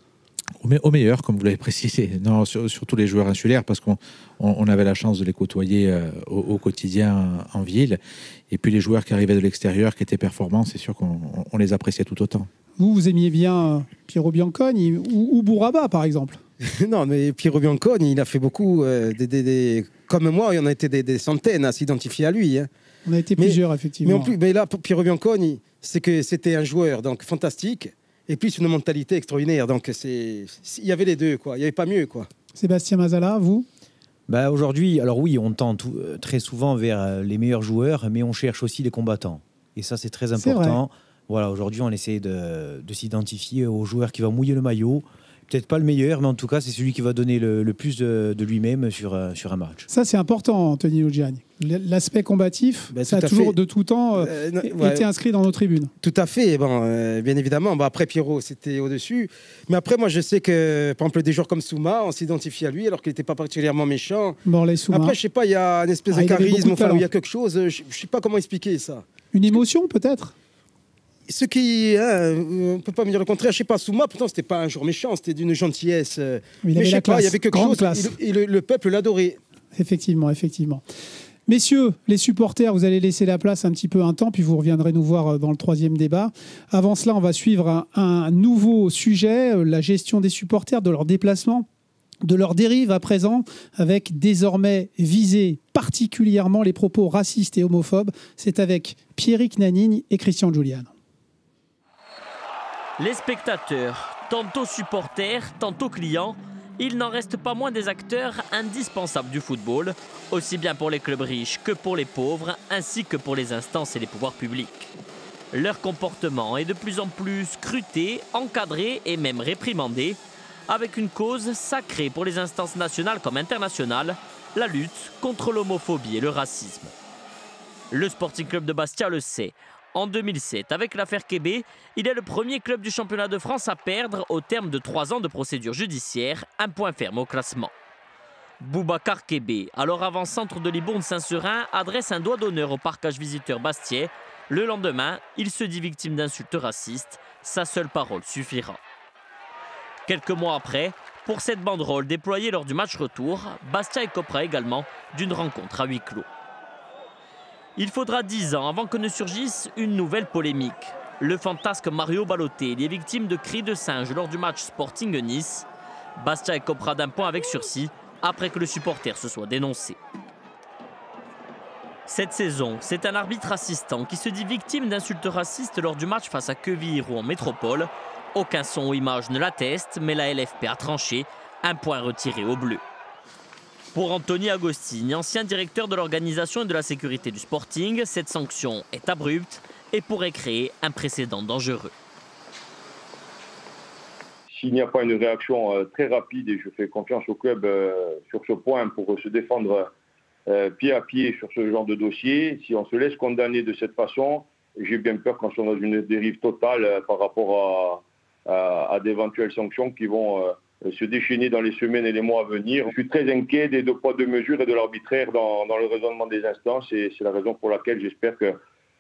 Au, me, au meilleur, comme vous l'avez précisé. Non, sur, surtout les joueurs insulaires, parce qu'on on, on avait la chance de les côtoyer euh, au, au quotidien en ville. Et puis les joueurs qui arrivaient de l'extérieur, qui étaient performants, c'est sûr qu'on on les appréciait tout autant. Vous, vous aimiez bien Piero Bianconi ou, ou Bouraba, par exemple ? Non, mais Piero Bianconi, il a fait beaucoup. Euh, des, des, des... Comme moi, il y en a été des, des centaines à s'identifier à lui. Hein. On a été plusieurs, mais, effectivement. Mais, en plus, mais là, Piero Bianconi, c'est que c'était un joueur donc fantastique et puis une mentalité extraordinaire. Donc c'est, il y avait les deux, quoi. Il n'y avait pas mieux, quoi. Sébastien Mazala, vous ? Bah aujourd'hui, alors oui, on tend tout, euh, très souvent vers les meilleurs joueurs, mais on cherche aussi les combattants. Et ça, c'est très important. C'est voilà, aujourd'hui, on essaie de, de s'identifier aux joueurs qui vont mouiller le maillot. Peut-être pas le meilleur, mais en tout cas, c'est celui qui va donner le, le plus de, de lui-même sur, euh, sur un match. Ça, c'est important, Anthony Lugiani. L'aspect combatif, ben, ça a toujours, fait. de tout temps, euh, euh, non, ouais. été inscrit dans nos tribunes. Tout à fait. Bon, euh, bien évidemment, bon, après, Pierrot, c'était au-dessus. Mais après, moi, je sais que, par exemple, des joueurs comme Souma, on s'identifie à lui, alors qu'il n'était pas particulièrement méchant. Bon, Souma. Après, je sais pas, il y a une espèce ah, de charisme, enfin, il y a quelque chose, je ne sais pas comment expliquer ça. Une émotion, peut-être ? Ce qui, hein, on ne peut pas me dire le contraire. Je ne sais pas, Souma, pourtant, ce n'était pas un joueur méchant, c'était d'une gentillesse. Il mais avait je sais pas, il y avait quelque chose. Classe. Et, le, et le, le peuple l'adorait. Effectivement, effectivement. Messieurs, les supporters, vous allez laisser la place un petit peu un temps, puis vous reviendrez nous voir dans le troisième débat. Avant cela, on va suivre un, un nouveau sujet, la gestion des supporters, de leurs déplacements, de leurs dérives à présent, avec désormais visé particulièrement les propos racistes et homophobes. C'est avec Pierrick Nanigne et Christian Giuliano. Les spectateurs, tantôt supporters, tantôt clients, il n'en reste pas moins des acteurs indispensables du football, aussi bien pour les clubs riches que pour les pauvres, ainsi que pour les instances et les pouvoirs publics. Leur comportement est de plus en plus scruté, encadré et même réprimandé, avec une cause sacrée pour les instances nationales comme internationales, la lutte contre l'homophobie et le racisme. Le Sporting Club de Bastia le sait. En deux mille sept, avec l'affaire Kébé, il est le premier club du championnat de France à perdre, au terme de trois ans de procédure judiciaire, un point ferme au classement. Boubacar Kébé, alors avant-centre de Libourne Saint-Seurin, adresse un doigt d'honneur au parcage visiteur bastiais. Le lendemain, il se dit victime d'insultes racistes. Sa seule parole suffira. Quelques mois après, pour cette banderole déployée lors du match retour, Bastia écopera également d'une rencontre à huis clos. Il faudra dix ans avant que ne surgisse une nouvelle polémique. Le fantasque Mario Balotelli est victime de cris de singe lors du match Sporting-Nice. Bastia écopera d'un point avec sursis après que le supporter se soit dénoncé. Cette saison, c'est un arbitre assistant qui se dit victime d'insultes racistes lors du match face à Quevilly-Rouen en métropole. Aucun son ou image ne l'atteste, mais la L F P a tranché, un point retiré au bleu. Pour Anthony Agostini, ancien directeur de l'organisation et de la sécurité du Sporting, cette sanction est abrupte et pourrait créer un précédent dangereux. S'il n'y a pas une réaction euh, très rapide, et je fais confiance au club euh, sur ce point pour se défendre euh, pied à pied sur ce genre de dossier, si on se laisse condamner de cette façon, j'ai bien peur qu'on soit dans une dérive totale euh, par rapport à, à, à d'éventuelles sanctions qui vont... Euh, se déchaîner dans les semaines et les mois à venir. Je suis très inquiet des deux poids, deux mesures et de l'arbitraire dans, dans le raisonnement des instances et c'est la raison pour laquelle j'espère que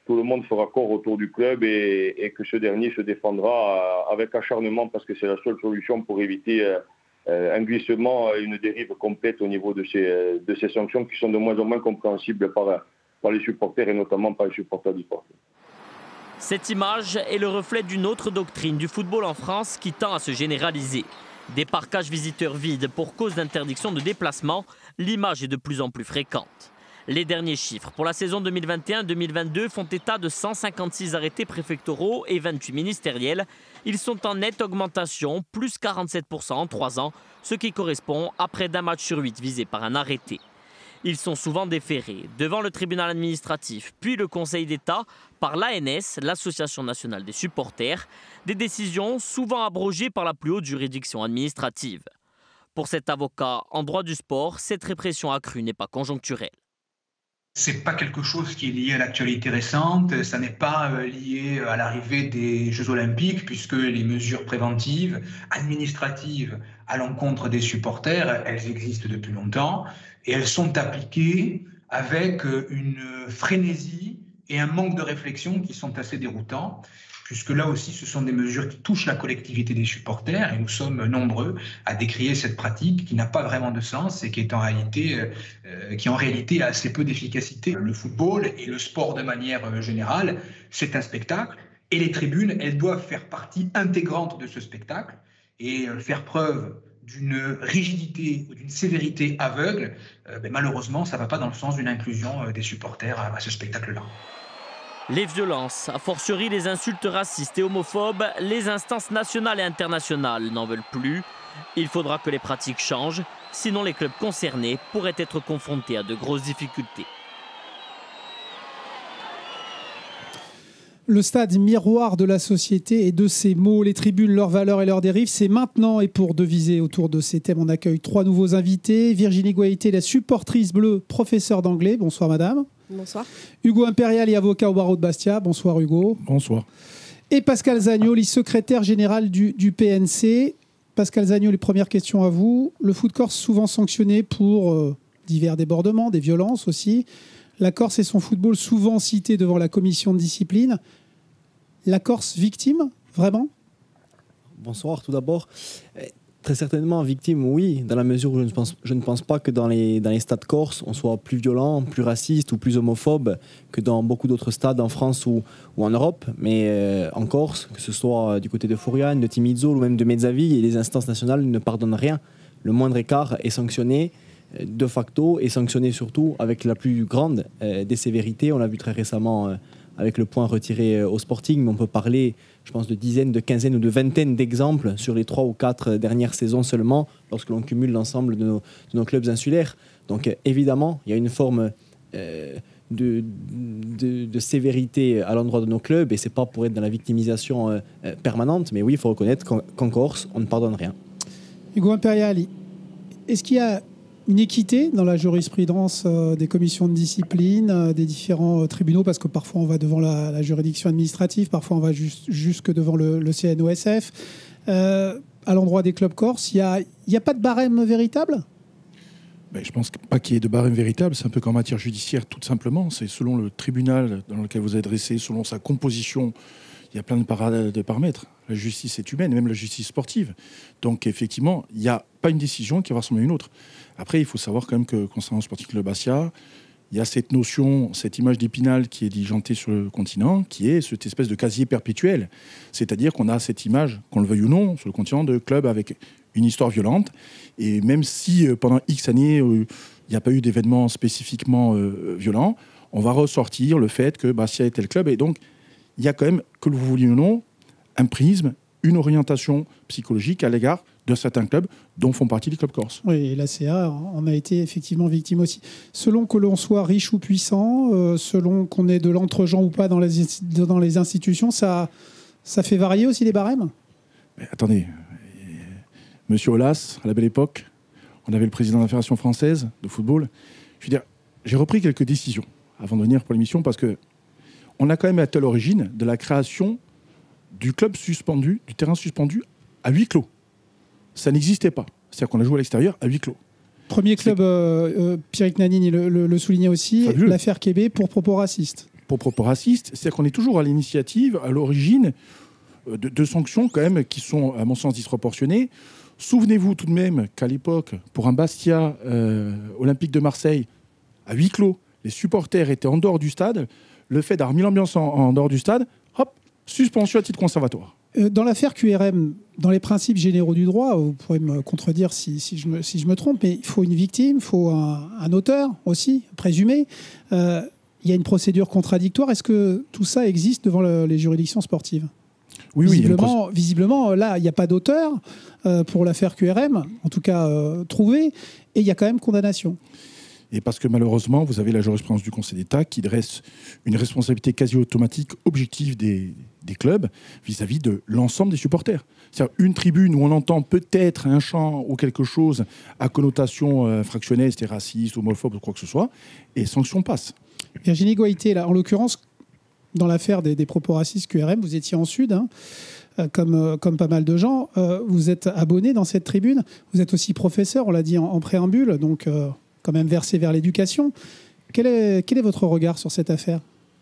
tout le monde fera corps autour du club et, et que ce dernier se défendra avec acharnement parce que c'est la seule solution pour éviter euh, un glissement, une dérive complète au niveau de ces, de ces sanctions qui sont de moins en moins compréhensibles par, par les supporters et notamment par les supporters du Sporting. Cette image est le reflet d'une autre doctrine du football en France qui tend à se généraliser. Des parcages visiteurs vides pour cause d'interdiction de déplacement, l'image est de plus en plus fréquente. Les derniers chiffres pour la saison deux mille vingt et un deux mille vingt-deux font état de cent cinquante-six arrêtés préfectoraux et vingt-huit ministériels. Ils sont en nette augmentation, plus quarante-sept pour cent en trois ans, ce qui correspond à près d'un match sur huit visé par un arrêté. Ils sont souvent déférés devant le tribunal administratif, puis le Conseil d'État, par l'A N S, l'Association nationale des supporters, des décisions souvent abrogées par la plus haute juridiction administrative. Pour cet avocat en droit du sport, cette répression accrue n'est pas conjoncturelle. C'est pas quelque chose qui est lié à l'actualité récente, ça n'est pas lié à l'arrivée des Jeux Olympiques, puisque les mesures préventives, administratives à l'encontre des supporters, elles existent depuis longtemps et elles sont appliquées avec une frénésie et un manque de réflexion qui sont assez déroutants, puisque là aussi ce sont des mesures qui touchent la collectivité des supporters et nous sommes nombreux à décrier cette pratique qui n'a pas vraiment de sens et qui est en réalité, euh, qui en réalité a assez peu d'efficacité. Le football et le sport de manière générale, c'est un spectacle et les tribunes, elles doivent faire partie intégrante de ce spectacle et faire preuve d'une rigidité ou d'une sévérité aveugle, euh, ben malheureusement ça ne va pas dans le sens d'une inclusion des supporters à, à ce spectacle-là. Les violences, a fortiori les insultes racistes et homophobes, les instances nationales et internationales n'en veulent plus. Il faudra que les pratiques changent, sinon les clubs concernés pourraient être confrontés à de grosses difficultés. Le stade miroir de la société et de ses mots, les tribunes, leurs valeurs et leurs dérives, c'est maintenant. Et pour deviser autour de ces thèmes, on accueille trois nouveaux invités. Virginie Goïté, la supportrice bleue, professeure d'anglais. Bonsoir madame. Bonsoir. Hugo Impérial, avocat au barreau de Bastia. Bonsoir Hugo. Bonsoir. Et Pascal Zagnoli, secrétaire général du, du P N C. Pascal Zagnoli, première question à vous. Le foot corse souvent sanctionné pour euh, divers débordements, des violences aussi. La Corse et son football souvent cités devant la commission de discipline. La Corse victime, vraiment ? Bonsoir tout d'abord. Très certainement victime, oui, dans la mesure où je ne pense, je ne pense pas que dans les, dans les stades corses, on soit plus violent, plus raciste ou plus homophobe que dans beaucoup d'autres stades en France ou, ou en Europe. Mais euh, en Corse, que ce soit du côté de Furiane, de Timizzo ou même de Mezzavi, les instances nationales ne pardonnent rien. Le moindre écart est sanctionné de facto et sanctionné surtout avec la plus grande euh, des sévérités. On l'a vu très récemment euh, avec le point retiré euh, au Sporting, mais on peut parler, je pense, de dizaines, de quinzaines ou de vingtaines d'exemples sur les trois ou quatre dernières saisons seulement, lorsque l'on cumule l'ensemble de nos, de nos clubs insulaires. Donc euh, évidemment, il y a une forme euh, de, de, de sévérité à l'endroit de nos clubs, et c'est pas pour être dans la victimisation euh, euh, permanente, mais oui, il faut reconnaître qu'en, qu'en Corse, on ne pardonne rien. Hugo Impérial, est-ce qu'il y a une équité dans la jurisprudence euh, des commissions de discipline, euh, des différents euh, tribunaux, parce que parfois on va devant la, la juridiction administrative, parfois on va juste, jusque devant le, le C N O S F. Euh, à l'endroit des clubs corses, il n'y a, y a pas de barème véritable ? Ben, je pense pas qu'il y ait de barème véritable. C'est un peu qu'en matière judiciaire, tout simplement. C'est selon le tribunal dans lequel vous êtes dressé, selon sa composition. Il y a plein de, para- de paramètres. La justice est humaine, et même la justice sportive. Donc, effectivement, il n'y a pas une décision qui va ressembler à une autre. Après, il faut savoir quand même que, concernant le Sporting Club Bastia, il y a cette notion, cette image d'Épinal qui est diligentée sur le continent, qui est cette espèce de casier perpétuel. C'est-à-dire qu'on a cette image, qu'on le veuille ou non, sur le continent, de club avec une histoire violente. Et même si, euh, pendant X années, euh, il n'y a pas eu d'événements spécifiquement euh, violents, on va ressortir le fait que Bastia était le club. Et donc, il y a quand même, que vous vouliez ou non, un prisme, une orientation psychologique à l'égard de certains clubs dont font partie les clubs corses. Oui, et l'A C A en a été effectivement victime aussi. Selon que l'on soit riche ou puissant, euh, selon qu'on ait de l'entre-gens ou pas dans les, dans les institutions, ça, ça fait varier aussi les barèmes ? Mais attendez, Monsieur Aulas, à la belle époque, on avait le président de la Fédération française de football. Je veux dire, j'ai repris quelques décisions avant de venir pour l'émission parce que on a quand même été à l'origine de la création du club suspendu, du terrain suspendu à huis clos. Ça n'existait pas. C'est-à-dire qu'on a joué à l'extérieur à huis clos. Premier club, euh, euh, Pierrick Nannini le, le, le soulignait aussi, Fabuleux. l'affaire Québec pour propos racistes. pour propos racistes, c'est-à-dire qu'on est toujours à l'initiative, à l'origine de, de sanctions quand même qui sont, à mon sens, disproportionnées. Souvenez-vous tout de même qu'à l'époque, pour un Bastia euh, Olympique de Marseille, à huis clos, les supporters étaient en dehors du stade. Le fait d'avoir mis l'ambiance en, en dehors du stade, hop, suspension à titre conservatoire. Euh, dans l'affaire Q R M, dans les principes généraux du droit, vous pourrez me contredire si, si, je, me, si je me trompe, mais il faut une victime, il faut un, un auteur aussi, présumé. Euh, il y a une procédure contradictoire. Est-ce que tout ça existe devant le, les juridictions sportives ? Oui, visiblement, oui, visiblement, là, il n'y a pas d'auteur euh, pour l'affaire Q R M, en tout cas euh, trouvé, et il y a quand même condamnation. Et parce que malheureusement, vous avez la jurisprudence du Conseil d'État qui dresse une responsabilité quasi automatique, objective des, des clubs vis-à-vis de l'ensemble des supporters. C'est-à-dire une tribune où on entend peut-être un chant ou quelque chose à connotation euh, fractionnelle, c'était raciste, homophobe ou quoi que ce soit, et sanction passe. Virginie Goïté, là, en l'occurrence, dans l'affaire des, des propos racistes Q R M, vous étiez en Sud, hein, euh, comme, euh, comme pas mal de gens. Euh, vous êtes abonné dans cette tribune. Vous êtes aussi professeur, on l'a dit en, en préambule, donc euh, quand même versé vers l'éducation. Quel est, quel est votre regard sur cette affaire ?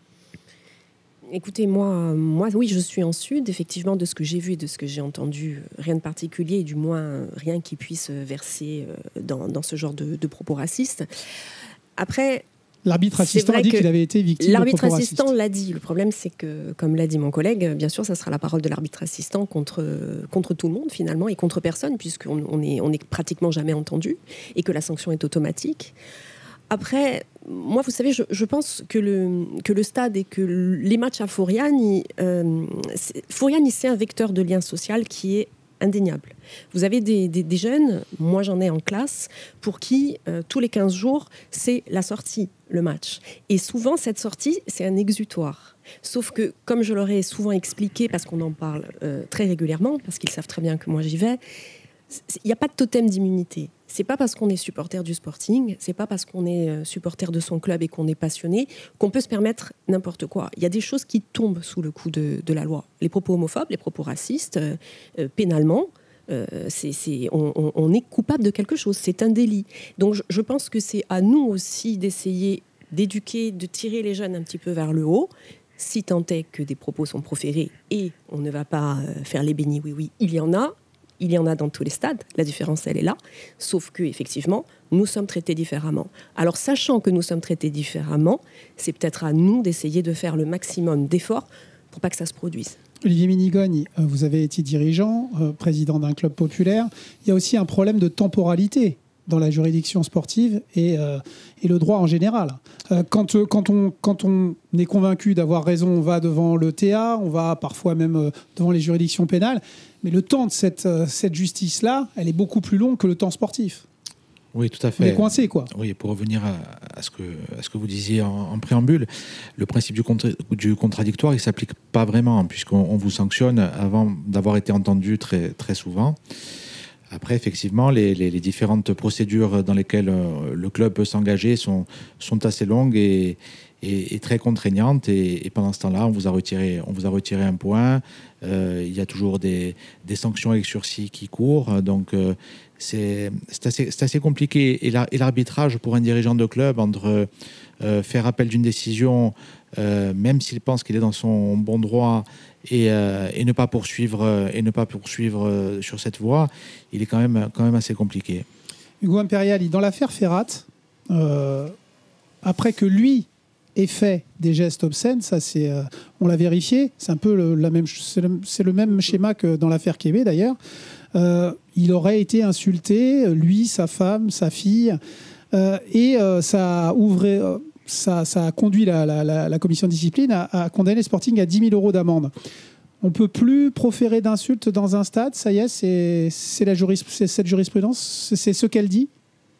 Écoutez, moi, moi, oui, je suis en Sud. Effectivement, de ce que j'ai vu et de ce que j'ai entendu, rien de particulier, et du moins rien qui puisse verser dans, dans ce genre de, de propos racistes. Après... L'arbitre assistant a dit qu'il avait été victime de propos racistes. L'arbitre assistant l'a dit. Le problème, c'est que, comme l'a dit mon collègue, bien sûr, ça sera la parole de l'arbitre assistant contre, contre tout le monde, finalement, et contre personne, puisqu'on on est, on est pratiquement jamais entendu, et que la sanction est automatique. Après, moi, vous savez, je, je pense que le, que le stade et que les matchs à Foriani, euh, Foriani, c'est un vecteur de lien social qui est indéniable. Vous avez des, des, des jeunes, moi j'en ai en classe, pour qui euh, tous les quinze jours, c'est la sortie, le match. Et souvent, cette sortie, c'est un exutoire. Sauf que, comme je leur ai souvent expliqué, parce qu'on en parle euh, très régulièrement, parce qu'ils savent très bien que moi j'y vais, il n'y a pas de totem d'immunité. C'est pas parce qu'on est supporter du Sporting, c'est pas parce qu'on est supporter de son club et qu'on est passionné qu'on peut se permettre n'importe quoi. Il y a des choses qui tombent sous le coup de, de la loi. Les propos homophobes, les propos racistes, euh, euh, pénalement, euh, c'est, c'est, on, on, on est coupable de quelque chose. C'est un délit. Donc je, je pense que c'est à nous aussi d'essayer d'éduquer, de tirer les jeunes un petit peu vers le haut. Si tant est que des propos sont proférés et on ne va pas faire les bénis, oui, oui, il y en a. Il y en a dans tous les stades, la différence elle est là, sauf que effectivement nous sommes traités différemment. Alors sachant que nous sommes traités différemment, c'est peut-être à nous d'essayer de faire le maximum d'efforts pour pas que ça se produise. Olivier Minigogne, vous avez été dirigeant, euh, président d'un club populaire. Il y a aussi un problème de temporalité dans la juridiction sportive et, euh, et le droit en général. Euh, quand, euh, quand, on, quand on est convaincu d'avoir raison, on va devant le T A, on va parfois même euh, devant les juridictions pénales. Mais le temps de cette, euh, cette justice-là, elle est beaucoup plus longue que le temps sportif. Oui, tout à fait. On est coincé, quoi. Oui, pour revenir à, à, ce, que, à ce que vous disiez en, en préambule, le principe du, contra- du contradictoire, il ne s'applique pas vraiment, puisqu'on on vous sanctionne avant d'avoir été entendu très, très souvent. Après, effectivement, les, les, les différentes procédures dans lesquelles euh, le club peut s'engager sont, sont assez longues et, et, et très contraignantes. Et, et pendant ce temps-là, on vous a retiré, on vous a retiré un point. Euh, il y a toujours des, des sanctions avec sursis qui courent. Donc, euh, c'est, c'est, assez, c'est assez compliqué. Et, la, et l'arbitrage pour un dirigeant de club, entre euh, faire appel d'une décision, euh, même s'il pense qu'il est dans son bon droit, Et, euh, et ne pas poursuivre, et ne pas poursuivre sur cette voie, il est quand même, quand même assez compliqué. Hugo Imperiali, dans l'affaire Ferrat, euh, après que lui ait fait des gestes obscènes, ça c'est, euh, on l'a vérifié, c'est un peu le, la même, c'est le, c'est le même schéma que dans l'affaire Kébé d'ailleurs. Euh, il aurait été insulté, lui, sa femme, sa fille, euh, et euh, ça a ouvert. Euh, Ça, ça a conduit la, la, la, la commission de discipline à, à condamner Sporting à dix mille euros d'amende. On ne peut plus proférer d'insultes dans un stade, ça y est, c'est, c'est, la juris, c'est cette jurisprudence, c'est, c'est ce qu'elle dit.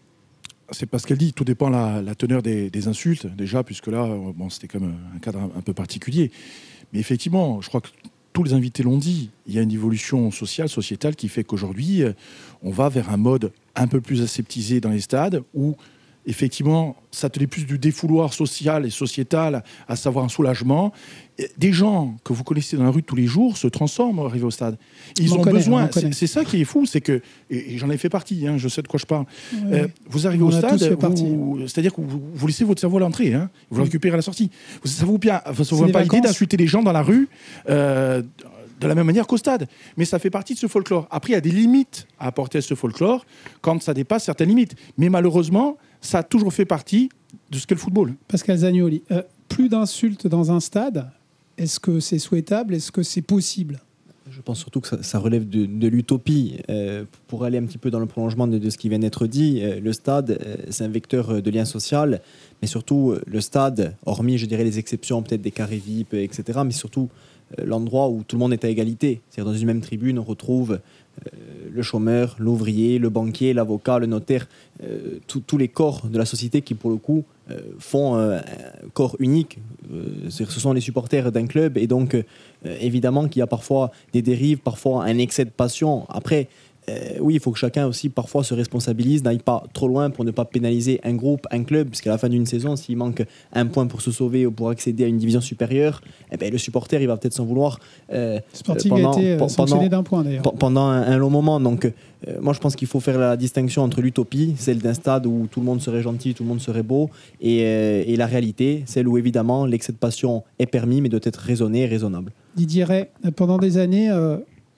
C'est pas ce qu'elle dit, tout dépend de la, la teneur des, des insultes, déjà, puisque là, bon, c'était quand même un cadre un, un peu particulier. Mais effectivement, je crois que tous les invités l'ont dit, il y a une évolution sociale, sociétale qui fait qu'aujourd'hui, on va vers un mode un peu plus aseptisé dans les stades où effectivement, ça tenait plus du défouloir social et sociétal, à savoir un soulagement. Des gens que vous connaissez dans la rue tous les jours se transforment arrivés au stade. Ils On ont connaît, besoin, on connaît. c'est ça qui est fou, c'est que, et j'en ai fait partie, hein, je sais de quoi je parle. Oui, Euh, vous arrivez on au a tous stade, fait partie. vous- c'est-à-dire que vous, vous laissez votre cerveau à l'entrée, hein, vous le récupérez à la sortie. Ça vous bien, ça C'est vous les pas l'idée vacances. d'insulter les gens dans la rue euh, de la même manière qu'au stade. Mais ça fait partie de ce folklore. Après, il y a des limites à apporter à ce folklore quand ça dépasse certaines limites. Mais malheureusement, ça a toujours fait partie de ce qu'est le football. Pascal Zagnoli, euh, plus d'insultes dans un stade, est-ce que c'est souhaitable? Est-ce que c'est possible? Je pense surtout que ça, ça relève de, de l'utopie. Euh, pour aller un petit peu dans le prolongement de, de ce qui vient d'être dit, euh, le stade, euh, c'est un vecteur de lien social, mais surtout euh, le stade, hormis, je dirais, les exceptions, peut-être des carrés V I P, et cetera, mais surtout euh, l'endroit où tout le monde est à égalité. C'est-à-dire dans une même tribune, on retrouve euh, le chômeur, l'ouvrier, le banquier, l'avocat, le notaire, euh, tout- tous les corps de la société qui, pour le coup, euh, font euh, un corps unique. Euh, c'est-à-dire ce sont les supporters d'un club, et donc euh, évidemment qu'il y a parfois des dérives, parfois un excès de passion. Après, euh, oui, il faut que chacun aussi parfois se responsabilise, n'aille pas trop loin pour ne pas pénaliser un groupe, un club, parce qu'à la fin d'une saison, s'il manque un point pour se sauver ou pour accéder à une division supérieure, eh ben, le supporter, il va peut-être s'en vouloir. euh, Sporting euh, pendant- a été euh, pe- sanctionné pendant- d'un point d'ailleurs. pe- pendant un, un long moment. Donc, euh, moi, je pense qu'il faut faire la distinction entre l'utopie, celle d'un stade où tout le monde serait gentil, tout le monde serait beau, et, euh, et la réalité, celle où évidemment l'excès de passion est permis, mais doit être raisonné et raisonnable. Didier Ray, pendant des années, euh,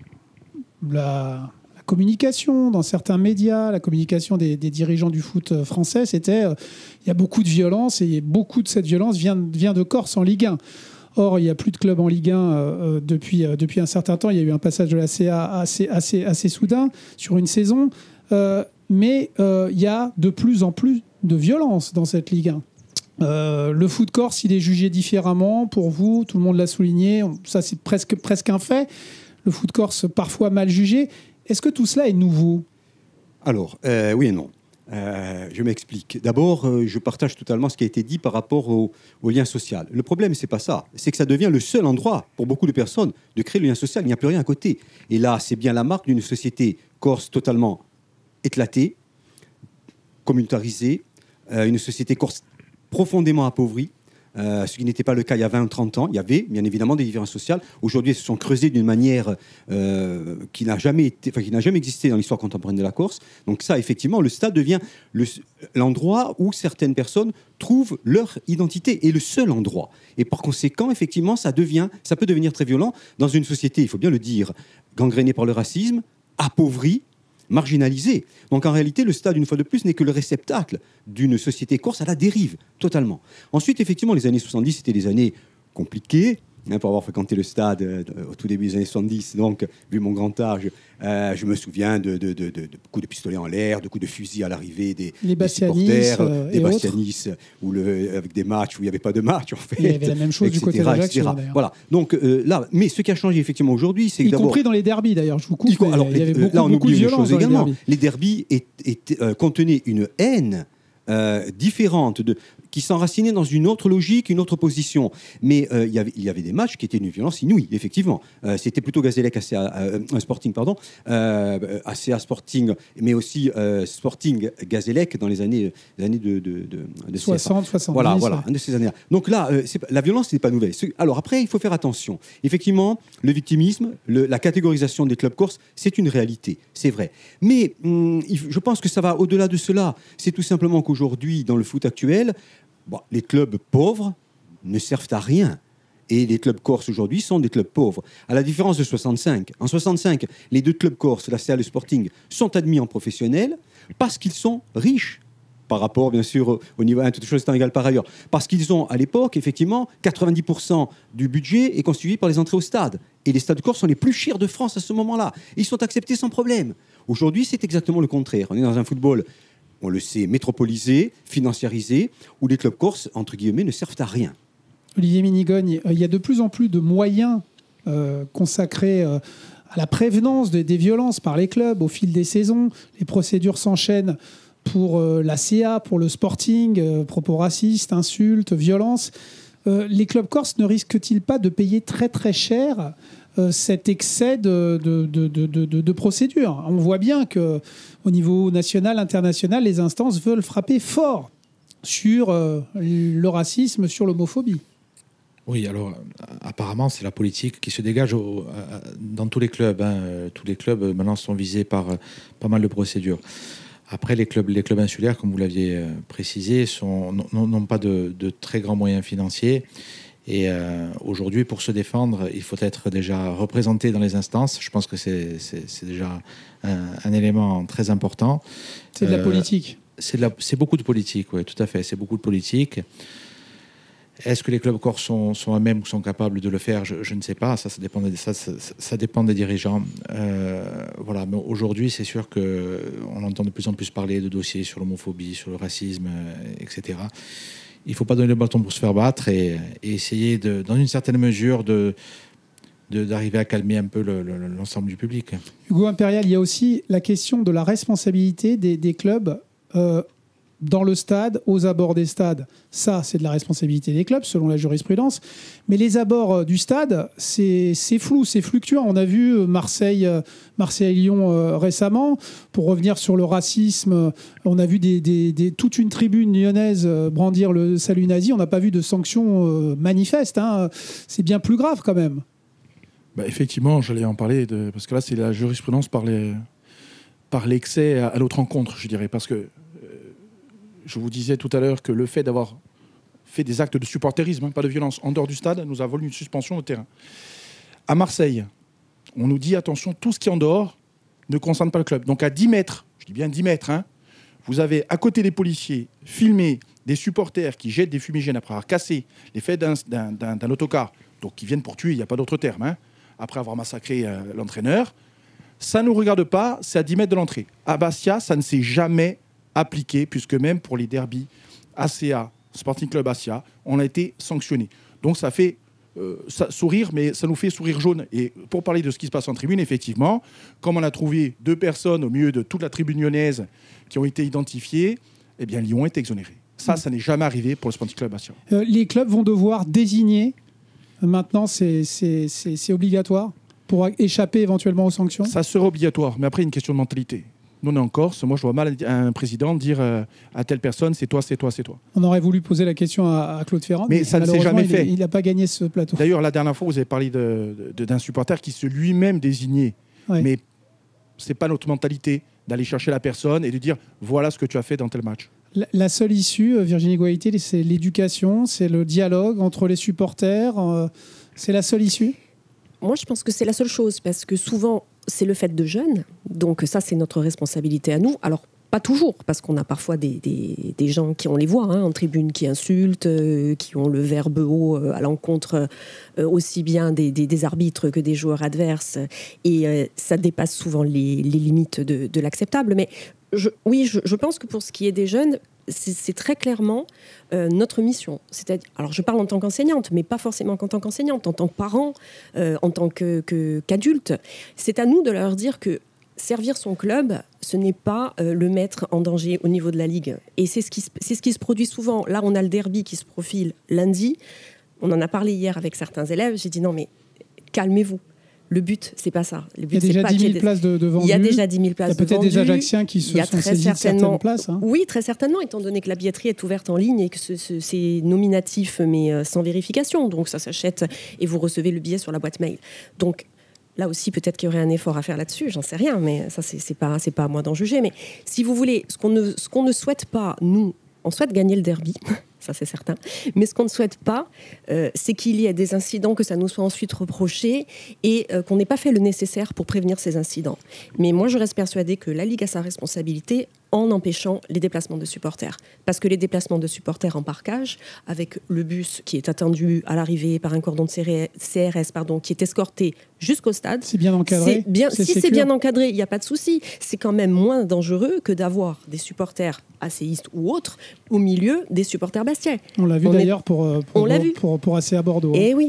la, la communication dans certains médias, la communication des, des dirigeants du foot euh, français, c'était euh, il y a beaucoup de violence et beaucoup de cette violence vient, vient de Corse en Ligue un. Or, il n'y a plus de club en Ligue un euh, depuis, euh, depuis un certain temps. Il y a eu un passage de la C A assez, assez, assez soudain sur une saison. Euh, mais euh, il y a de plus en plus de violence dans cette Ligue un. Euh, le foot corse, il est jugé différemment pour vous, tout le monde l'a souligné, on- ça c'est presque, presque un fait. Le foot corse parfois mal jugé. Est-ce que tout cela est nouveau? Alors, euh, oui et non. Euh, je m'explique. D'abord, euh, je partage totalement ce qui a été dit par rapport au, au lien social. Le problème, c'est pas ça. C'est que ça devient le seul endroit pour beaucoup de personnes de créer le lien social. Il n'y a plus rien à côté. Et là, c'est bien la marque d'une société corse totalement éclatée, communautarisée, euh, une société corse profondément appauvrie. Euh, ce qui n'était pas le cas il y a vingt ou trente ans. Il y avait bien évidemment des différences sociales. Aujourd'hui, elles se sont creusées d'une manière euh, qui n'a jamais été, enfin, qui n'a jamais existé dans l'histoire contemporaine de la Corse. Donc ça, effectivement, le stade devient le- l'endroit où certaines personnes trouvent leur identité et le seul endroit. Et par conséquent, effectivement, ça devient, ça peut devenir très violent dans une société, il faut bien le dire, gangrénée par le racisme, appauvrie, marginalisée. Donc en réalité, le stade, une fois de plus, n'est que le réceptacle d'une société corse à la dérive, totalement. Ensuite, effectivement, les années soixante-dix, c'était des années compliquées, hein, pour avoir fréquenté le stade euh, au tout début des années soixante-dix, donc, vu mon grand âge, euh, je me souviens de, de, de, de, de coups de pistolet en l'air, de coups de fusil à l'arrivée des, Les des Bastianis, supporters, euh, des et autres. Bastianis, où le, avec des matchs où il n'y avait pas de match, en fait. Il y avait la même chose du côté et cetera, d'Ajaccio, et cetera. d'ailleurs. Voilà. Donc euh, là, mais ce qui a changé effectivement aujourd'hui, c'est que Y d'abord... compris dans les derbies d'ailleurs, je vous coupe. Y com- mais alors, il y avait euh, beaucoup, là, on beaucoup oublie de une violence chose dans les également. derbies. Les derbies est- est- euh, contenaient une haine euh, différente, de, qui s'enracinait dans une autre logique, une autre position. Mais euh, il y avait- il y avait des matchs qui étaient d'une violence inouïe, effectivement. Euh, C'était plutôt Gazélec, A C A, euh, euh, Sporting, pardon, euh, A C A Sporting, mais aussi euh, Sporting Gazélec dans les années, les années de, de, de, de C F A. soixante, soixante-dix. Voilà, voilà, ouais. un de ces années-là. Donc là, euh, c'est pas- la violence n'est pas nouvelle. Ce- Alors après, il faut faire attention. Effectivement, le victimisme, le- la catégorisation des clubs corses, c'est une réalité, c'est vrai. Mais hum, il f- je pense que ça va au-delà de cela. C'est tout simplement qu'aujourd'hui, dans le foot actuel, bon, les clubs pauvres ne servent à rien. Et les clubs corses aujourd'hui sont des clubs pauvres. À la différence de soixante-cinq. En soixante-cinq, les deux clubs corses, la C A et le Sporting, sont admis en professionnel parce qu'ils sont riches. Par rapport, bien sûr, au- au niveau, hein, toutes choses étant égales par ailleurs. Parce qu'ils ont, à l'époque, effectivement, quatre-vingt-dix pour cent du budget est constitué par les entrées au stade. Et les stades corses sont les plus chers de France à ce moment-là. Ils sont acceptés sans problème. Aujourd'hui, c'est exactement le contraire. On est dans un football, on le sait, métropolisé, financiarisé, où les clubs corses, entre guillemets, ne servent à rien. Olivier Minigogne, euh, il y a de plus en plus de moyens euh, consacrés euh, à la prévenance de- des violences par les clubs au fil des saisons. Les procédures s'enchaînent pour euh, la C A, pour le Sporting, euh, propos racistes, insultes, violences. Euh, les clubs corses ne risquent-ils pas de payer très très cher euh, cet excès de, de, de, de, de, de procédures? On voit bien qu'au niveau national, international, les instances veulent frapper fort sur euh, le racisme, sur l'homophobie. Oui, alors apparemment c'est la politique qui se dégage au, à, dans tous les clubs. Hein. Tous les clubs maintenant sont visés par euh, pas mal de procédures. Après, les clubs, les clubs insulaires, comme vous l'aviez euh, précisé, sont, n'ont pas de, de très grands moyens financiers. Et euh, aujourd'hui, pour se défendre, il faut être déjà représenté dans les instances. Je pense que c'est, c'est, c'est déjà un, un élément très important. C'est de la Euh, politique. C'est, de la, c'est beaucoup de politique, oui, tout à fait. C'est beaucoup de politique. Est-ce que les clubs corps sont, sont eux-mêmes ou sont capables de le faire? je, je ne sais pas. Ça, ça, dépend, des, ça, ça, ça dépend des dirigeants. Euh, voilà. Mais aujourd'hui, c'est sûr qu'on entend de plus en plus parler de dossiers sur l'homophobie, sur le racisme, et cetera. Il ne faut pas donner le bâton pour se faire battre et, et essayer, de, dans une certaine mesure, de, de, d'arriver à calmer un peu le, le, l'ensemble du public. Hugo Impérial, il y a aussi la question de la responsabilité des, des clubs euh, dans le stade, aux abords des stades. Ça, c'est de la responsabilité des clubs, selon la jurisprudence. Mais les abords du stade, c'est, c'est flou, c'est fluctuant. On a vu Marseille, Marseille-Lyon euh, récemment. Pour revenir sur le racisme, on a vu des, des, des, toute une tribune lyonnaise brandir le salut nazi. On n'a pas vu de sanctions euh, manifestes. Hein. C'est bien plus grave quand même. Bah, effectivement, j'allais en parler, de, parce que là, c'est la jurisprudence par, les, par l'excès à, à notre encontre, je dirais. Parce que euh, je vous disais tout à l'heure que le fait d'avoir fait des actes de supporterisme, hein, pas de violence, en dehors du stade, nous a valu une suspension au terrain. À Marseille, on nous dit, attention, tout ce qui est en dehors ne concerne pas le club. Donc à dix mètres, je dis bien dix mètres, hein, vous avez à côté des policiers filmé des supporters qui jettent des fumigènes après avoir cassé les faits d'un, d'un, d'un, d'un autocar, donc qui viennent pour tuer, il n'y a pas d'autre terme, hein, après avoir massacré euh, l'entraîneur. Ça ne nous regarde pas, c'est à dix mètres de l'entrée. À Bastia, ça ne s'est jamais appliqué, puisque même pour les derbies A C A, Sporting Club Bastia, on a été sanctionné. Donc ça fait euh, ça, sourire, mais ça nous fait sourire jaune. Et pour parler de ce qui se passe en tribune, effectivement, comme on a trouvé deux personnes au milieu de toute la tribune lyonnaise qui ont été identifiées, eh bien Lyon est exonéré. Ça, ça n'est jamais arrivé pour le Sporting Club Bastia. Euh, les clubs vont devoir désigner, maintenant c'est, c'est, c'est, c'est obligatoire, pour échapper éventuellement aux sanctions. Ça sera obligatoire, mais après, une question de mentalité. Nous, on est en Corse. Moi, je vois mal un président dire euh, à telle personne, c'est toi, c'est toi, c'est toi. On aurait voulu poser la question à, à Claude Ferrand, mais, mais ça ne s'est jamais fait. Il n'a pas gagné ce plateau. D'ailleurs, la dernière fois, vous avez parlé de, de, d'un supporter qui se lui-même désignait. Ouais. Mais ce n'est pas notre mentalité d'aller chercher la personne et de dire, voilà ce que tu as fait dans tel match. La, la seule issue, Virginie Goïté, c'est l'éducation, c'est le dialogue entre les supporters. Euh, c'est la seule issue ? Moi, je pense que c'est la seule chose, parce que souvent, c'est le fait de jeunes. Donc ça, c'est notre responsabilité à nous. Alors, pas toujours, parce qu'on a parfois des, des, des gens qui, on les voit, hein, en tribune, qui insultent, euh, qui ont le verbe haut euh, à l'encontre euh, aussi bien des, des, des arbitres que des joueurs adverses. Et euh, ça dépasse souvent les, les limites de, de l'acceptable. Mais je, oui, je, je pense que pour ce qui est des jeunes, c'est, c'est très clairement euh, notre mission. C'est-à-dire, alors je parle en tant qu'enseignante, mais pas forcément qu'en tant qu'enseignante, en tant que parent, euh, en tant que, que, qu'adulte. C'est à nous de leur dire que servir son club, ce n'est pas euh, le mettre en danger au niveau de la Ligue. Et c'est ce, qui, c'est ce qui se produit souvent. Là, on a le derby qui se profile lundi. On en a parlé hier avec certains élèves. J'ai dit non, mais calmez-vous. Le but, c'est pas ça. Le but, il y a déjà c'est pas dix mille places de, de vendues. Il y a déjà dix mille places de vendues. Il y a peut-être des Ajacciens qui se sont saisis de certaines places. Hein. Oui, très certainement, étant donné que la billetterie est ouverte en ligne et que ce, ce, c'est nominatif, mais sans vérification. Donc ça s'achète et vous recevez le billet sur la boîte mail. Donc là aussi, peut-être qu'il y aurait un effort à faire là-dessus. J'en sais rien, mais ça, c'est, c'est pas, c'est pas à moi d'en juger. Mais si vous voulez, ce qu'on ne, ce qu'on ne souhaite pas, nous, on souhaite gagner le derby. Ça c'est certain. Mais ce qu'on ne souhaite pas, euh, c'est qu'il y ait des incidents, que ça nous soit ensuite reproché et euh, qu'on n'ait pas fait le nécessaire pour prévenir ces incidents. Mais moi, je reste persuadée que la Ligue a sa responsabilité en empêchant les déplacements de supporters. Parce que les déplacements de supporters en parkage, avec le bus qui est attendu à l'arrivée par un cordon de C R S, pardon, qui est escorté jusqu'au stade. C'est bien encadré. C'est bien, c'est si c'est bien encadré, il n'y a pas de souci. C'est quand même moins dangereux que d'avoir des supporters asséistes ou autres au milieu des supporters bastiais. On l'a vu on d'ailleurs est... pour, pour, on pour, l'a vu. pour, pour, pour A C A Bordeaux. Et oui.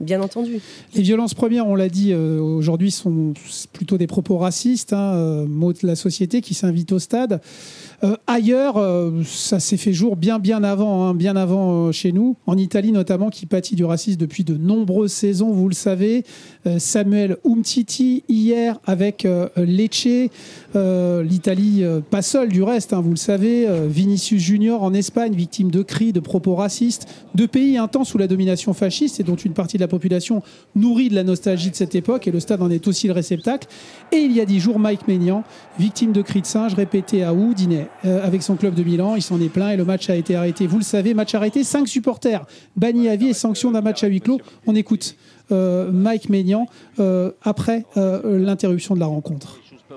bien entendu. Les violences premières, on l'a dit, euh, aujourd'hui sont plutôt des propos racistes, hein, euh, mot de la société qui s'invite au stade. Euh, ailleurs, euh, ça s'est fait jour bien bien avant, hein, bien avant euh, chez nous, en Italie notamment, qui pâtit du racisme depuis de nombreuses saisons, vous le savez. Euh, Samuel Umtiti hier avec euh, Lecce, euh, l'Italie euh, pas seule du reste, hein, vous le savez. Euh, Vinicius Junior en Espagne, victime de cris, de propos racistes, deux pays un temps sous la domination fasciste et dont une partie de la population nourrit de la nostalgie de cette époque, et le stade en est aussi le réceptacle. Et il y a dix jours, Mike Maignan, victime de cris de singe répétés à Udine euh, avec son club de Milan, il s'en est plaint et le match a été arrêté. Vous le savez, match arrêté, cinq supporters bannis à vie et sanction d'un match à huis clos. On écoute euh, Mike Maignan euh, après euh, l'interruption de la rencontre.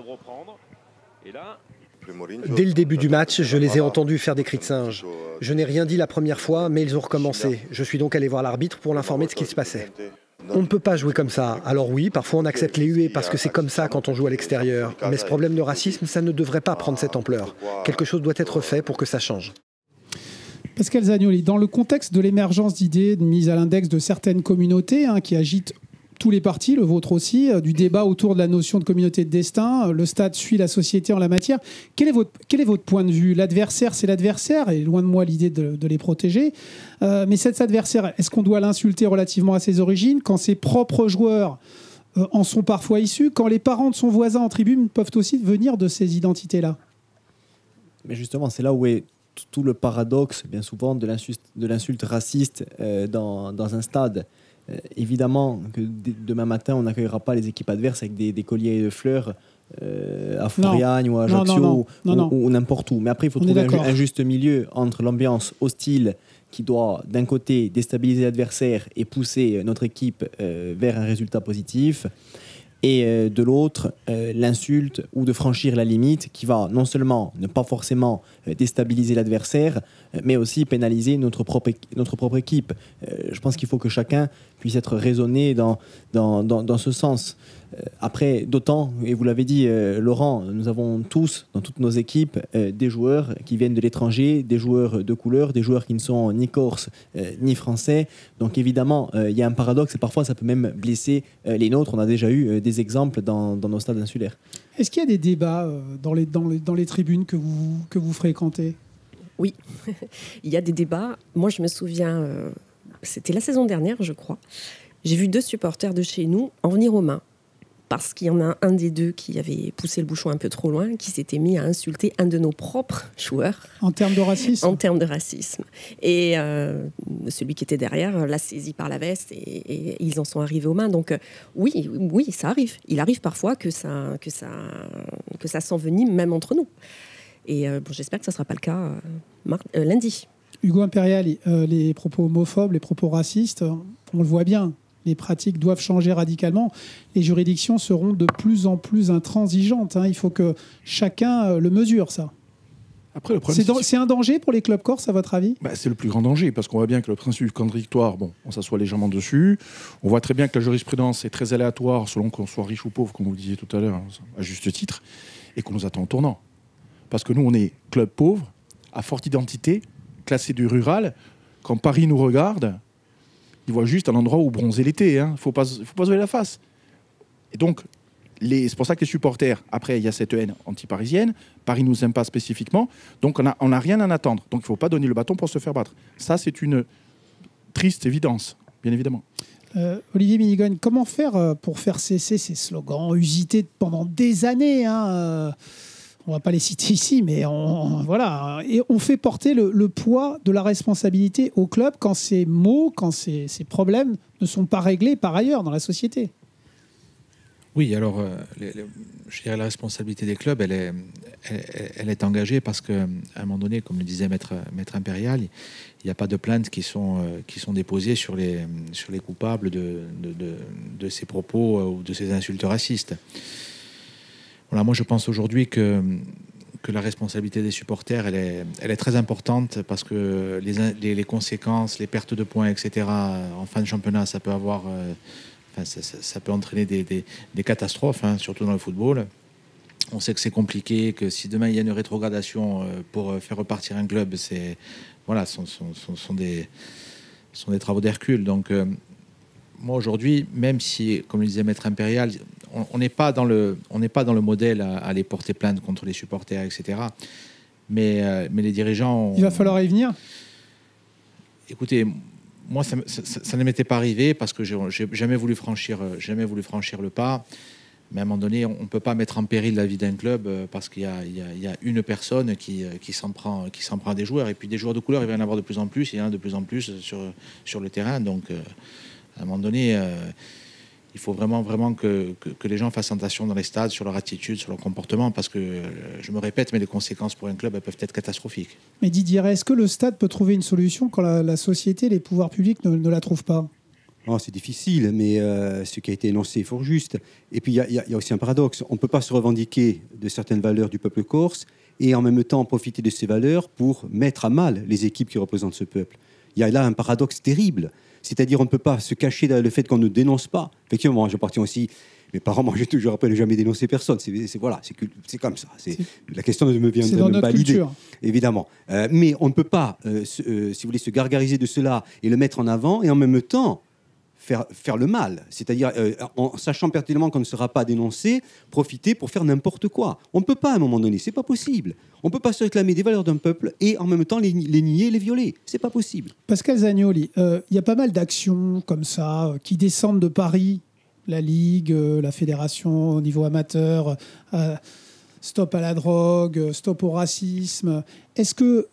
Dès le début du match, je les ai entendus faire des cris de singe. Je n'ai rien dit la première fois, mais ils ont recommencé. Je suis donc allé voir l'arbitre pour l'informer de ce qui se passait. On ne peut pas jouer comme ça. Alors oui, parfois on accepte les huées parce que c'est comme ça quand on joue à l'extérieur. Mais ce problème de racisme, ça ne devrait pas prendre cette ampleur. Quelque chose doit être fait pour que ça change. Pascal Zagnoli, dans le contexte de l'émergence d'idées mises à l'index de certaines communautés hein, qui agitent tous les partis, le vôtre aussi, euh, du débat autour de la notion de communauté de destin, euh, le stade suit la société en la matière. Quel est votre, quel est votre point de vue? L'adversaire, c'est l'adversaire, et loin de moi l'idée de, de les protéger. Euh, mais cet adversaire, est-ce qu'on doit l'insulter relativement à ses origines, quand ses propres joueurs euh, en sont parfois issus, quand les parents de son voisin en tribune peuvent aussi venir de ces identités-là? Mais justement, c'est là où est tout le paradoxe, bien souvent, de l'insulte, de l'insulte raciste euh, dans, dans un stade. Euh, évidemment que d- demain matin, on n'accueillera pas les équipes adverses avec des, des colliers de fleurs euh, à Fouriagne ou à Ajaccio non, non, non, ou, non. ou n'importe où. Mais après, il faut On est trouver un, ju- d'accord. un juste milieu entre l'ambiance hostile qui doit, d'un côté, déstabiliser l'adversaire et pousser notre équipe euh, vers un résultat positif, et euh, de l'autre, euh, l'insulte ou de franchir la limite qui va non seulement ne pas forcément euh, déstabiliser l'adversaire, euh, mais aussi pénaliser notre propre, équ- notre propre équipe. Euh, je pense qu'il faut que chacun puisse être raisonné dans, dans, dans, dans ce sens. Euh, après, d'autant, et vous l'avez dit, euh, Laurent, nous avons tous, dans toutes nos équipes, euh, des joueurs qui viennent de l'étranger, des joueurs de couleur, des joueurs qui ne sont ni corses euh, ni français. Donc évidemment, euh, il y a un paradoxe et parfois ça peut même blesser euh, les nôtres. On a déjà eu euh, des exemples dans, dans nos stades insulaires. Est-ce qu'il y a des débats euh, dans, les, dans, les, dans les tribunes que vous, que vous fréquentez? Oui, il y a des débats. Moi, je me souviens, euh, c'était la saison dernière, je crois. J'ai vu deux supporters de chez nous en venir aux mains. Parce qu'il y en a un des deux qui avait poussé le bouchon un peu trop loin, qui s'était mis à insulter un de nos propres joueurs. En termes de racisme? En termes de racisme. Et euh, celui qui était derrière l'a saisi par la veste et, et ils en sont arrivés aux mains. Donc euh, oui, oui, ça arrive. Il arrive parfois que ça, que ça, que ça s'envenime même entre nous. Et euh, bon, j'espère que ça ne sera pas le cas euh, mar- euh, lundi. Hugo Impérial, euh, les propos homophobes, les propos racistes, on le voit bien. Les pratiques doivent changer radicalement. Les juridictions seront de plus en plus intransigeantes. Hein. Il faut que chacun euh, le mesure, ça. Après, le problème, c'est, dan- c'est un danger pour les clubs corses, à votre avis? Bah, c'est le plus grand danger, parce qu'on voit bien que le principe contradictoire, bon, on s'assoit légèrement dessus. On voit très bien que la jurisprudence est très aléatoire, selon qu'on soit riche ou pauvre, comme vous le disiez tout à l'heure, à juste titre, et qu'on nous attend au tournant. Parce que nous, on est club pauvre, à forte identité, classé du rural. Quand Paris nous regarde, il voit juste un endroit où bronzer l'été. Il hein. ne faut pas, faut pas se voiler la face. Et donc, les, c'est pour ça que les supporters, après, il y a cette haine anti-parisienne. Paris ne nous aime pas spécifiquement. Donc, on n'a on a rien à attendre. Donc, il ne faut pas donner le bâton pour se faire battre. Ça, c'est une triste évidence, bien évidemment. Euh, Olivier Minigogne, comment faire euh, pour faire cesser ces slogans usités pendant des années hein, euh, on ne va pas les citer ici, mais on, voilà. Et on fait porter le, le poids de la responsabilité au club quand ces mots, quand ces, ces problèmes ne sont pas réglés par ailleurs dans la société. Oui, alors, euh, les, les, je dirais la responsabilité des clubs, elle est, elle, elle est engagée parce qu'à un moment donné, comme le disait Maître, Maître Impérial, il n'y a pas de plaintes qui sont, euh, qui sont déposées sur les, sur les coupables de, de, de, de ces propos euh, ou de ces insultes racistes. Voilà, moi, je pense aujourd'hui que, que la responsabilité des supporters, elle est, elle est très importante parce que les, les, les conséquences, les pertes de points, et cetera, en fin de championnat, ça peut avoir... Euh, Enfin, ça, ça, ça peut entraîner des, des, des catastrophes, hein, surtout dans le football. On sait que c'est compliqué, que si demain il y a une rétrogradation euh, pour faire repartir un club, c'est voilà, sont, sont, sont, sont, des, sont des travaux d'Hercule. Donc, euh, moi aujourd'hui, même si, comme le disait Maître Impérial, on n'est pas dans le, on n'est pas dans le modèle à, à aller porter plainte contre les supporters, et cetera. Mais, euh, mais les dirigeants... Il va falloir y venir. Écoutez, moi, ça, ça, ça ne m'était pas arrivé parce que j'ai jamais voulu franchir, jamais voulu franchir le pas. Mais à un moment donné, on ne peut pas mettre en péril la vie d'un club parce qu'il y, y, y a une personne qui, qui s'en prend, qui s'en prend à des joueurs. Et puis des joueurs de couleur, il va y en avoir de plus en plus. Il y en a de plus en plus sur, sur le terrain. Donc, euh, à un moment donné, euh, il faut vraiment, vraiment que, que, que les gens fassent attention dans les stades sur leur attitude, sur leur comportement. Parce que, euh, je me répète, mais les conséquences pour un club, elles peuvent être catastrophiques. Mais Didier, est-ce que le stade peut trouver une solution quand la, la société, les pouvoirs publics ne, ne la trouvent pas ? Oh, c'est difficile, mais euh, ce qui a été énoncé est fort juste. Et puis, il y, y, y a aussi un paradoxe. On ne peut pas se revendiquer de certaines valeurs du peuple corse et en même temps profiter de ces valeurs pour mettre à mal les équipes qui représentent ce peuple. Il y a là un paradoxe terrible. C'est-à-dire, on ne peut pas se cacher derrière le fait qu'on ne dénonce pas. Effectivement, moi, j'appartiens aussi... Mes parents, moi, j'ai toujours appris à ne jamais dénoncer personne. C'est, c'est, voilà, c'est, c'est comme ça. C'est, la question ne me vient même pas à l'idée, évidemment. Euh, mais on ne peut pas, euh, se, euh, si vous voulez, se gargariser de cela et le mettre en avant et en même temps... Faire, faire le mal, c'est-à-dire euh, en sachant pertinemment qu'on ne sera pas dénoncé, profiter pour faire n'importe quoi. On ne peut pas à un moment donné, c'est pas possible. On ne peut pas se réclamer des valeurs d'un peuple et en même temps les, les nier, les violer. C'est pas possible. Pascal Zagnoli, il euh, y a pas mal d'actions comme ça euh, qui descendent de Paris, la Ligue, euh, la Fédération au niveau amateur, euh, stop à la drogue, stop au racisme. Est-ce que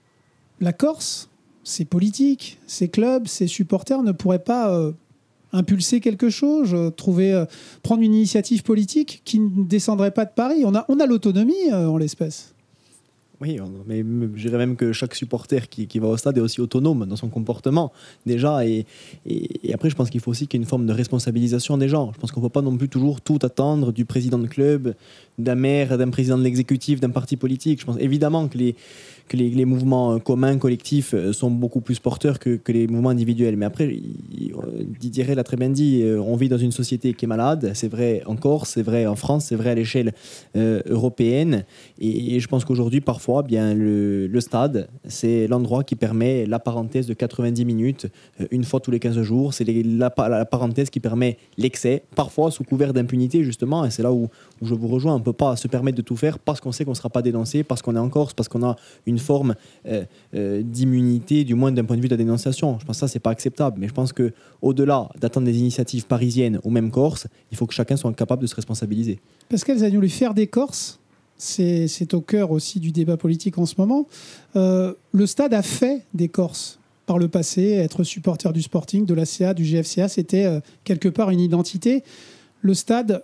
la Corse, ces politiques, ces clubs, ces supporters ne pourraient pas euh, impulser quelque chose, euh, trouver, euh, prendre une initiative politique qui ne descendrait pas de Paris ? On a, on a l'autonomie euh, en l'espèce. Oui, mais je dirais même que chaque supporter qui, qui va au stade est aussi autonome dans son comportement, déjà. Et, et, et après, je pense qu'il faut aussi qu'il y ait une forme de responsabilisation des gens. Je pense qu'on ne peut pas non plus toujours tout attendre du président de club, d'un maire, d'un président de l'exécutif, d'un parti politique. Je pense évidemment que les... que les, les mouvements communs, collectifs sont beaucoup plus porteurs que, que les mouvements individuels. Mais après, Didier l'a très bien dit, on vit dans une société qui est malade. C'est vrai en Corse, c'est vrai en France, c'est vrai à l'échelle euh, européenne. Et, et je pense qu'aujourd'hui, parfois, bien, le, le stade, c'est l'endroit qui permet la parenthèse de quatre-vingt-dix minutes, une fois tous les quinze jours. C'est les, la, la parenthèse qui permet l'excès, parfois sous couvert d'impunité, justement. Et c'est là où, où je vous rejoins. On ne peut pas se permettre de tout faire parce qu'on sait qu'on ne sera pas dénoncé, parce qu'on est en Corse, parce qu'on a une forme euh, euh, d'immunité, du moins d'un point de vue de la dénonciation. Je pense que ça, c'est pas acceptable. Mais je pense qu'au-delà d'attendre des initiatives parisiennes ou même corse, il faut que chacun soit capable de se responsabiliser. Pascal Zagnoli, faire des Corses, c'est, c'est au cœur aussi du débat politique en ce moment. Euh, le stade a fait des Corses par le passé. Être supporter du Sporting, de l'A C A, du G F C A, c'était euh, quelque part une identité. Le stade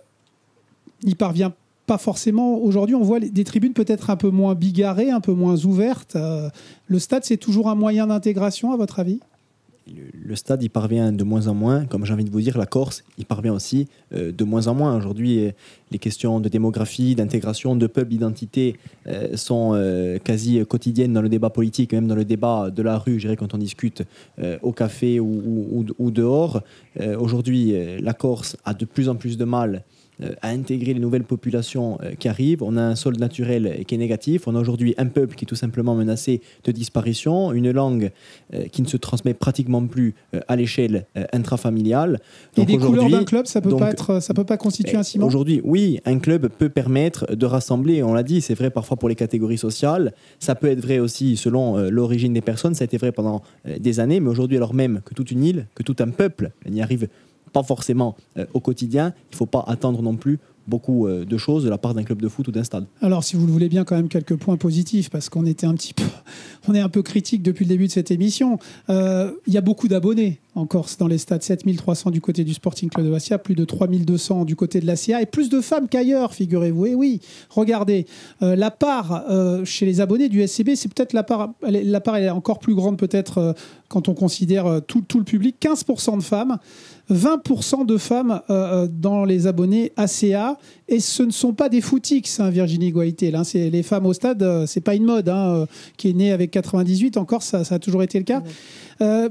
n'y parvient pas. Pas forcément. Aujourd'hui, on voit des tribunes peut-être un peu moins bigarrées, un peu moins ouvertes. Euh, le stade, c'est toujours un moyen d'intégration, à votre avis ? le, le stade, il parvient de moins en moins. Comme j'ai envie de vous dire, la Corse, il parvient aussi euh, de moins en moins. Aujourd'hui, euh, les questions de démographie, d'intégration, de peuple, d'identité euh, sont euh, quasi quotidiennes dans le débat politique, même dans le débat de la rue, je dirais, quand on discute euh, au café ou, ou, ou dehors. Euh, aujourd'hui, euh, la Corse a de plus en plus de mal à intégrer les nouvelles populations qui arrivent. On a un sol naturel qui est négatif. On a aujourd'hui un peuple qui est tout simplement menacé de disparition, une langue qui ne se transmet pratiquement plus à l'échelle intrafamiliale. Donc et des couleurs d'un club, ça ne peut, pas être, ça peut pas constituer un ciment ? Aujourd'hui, oui, un club peut permettre de rassembler, on l'a dit, c'est vrai parfois pour les catégories sociales, ça peut être vrai aussi selon l'origine des personnes, ça a été vrai pendant des années, mais aujourd'hui, alors même que toute une île, que tout un peuple n'y arrive pas forcément euh, au quotidien, il ne faut pas attendre non plus beaucoup euh, de choses de la part d'un club de foot ou d'un stade. Alors, si vous le voulez bien, quand même quelques points positifs, parce qu'on était un petit peu, on est un peu critique depuis le début de cette émission. Euh, il y a beaucoup d'abonnés en Corse dans les stades, sept mille trois cents du côté du Sporting Club de Bastia, plus de trois mille deux cents du côté de l'A C A, et plus de femmes qu'ailleurs, figurez-vous. Et oui, regardez, euh, la part euh, chez les abonnés du S C B, c'est peut-être la part, elle est, la part elle est encore plus grande peut-être euh, quand on considère euh, tout, tout le public, quinze pour cent de femmes, vingt pour cent de femmes euh, dans les abonnés A C A, et ce ne sont pas des footix, hein, Virginie Goïté. Là, c'est les femmes au stade, euh, c'est pas une mode hein, euh, qui est née avec quatre-vingt-dix-huit. Encore, ça, ça a toujours été le cas. Euh,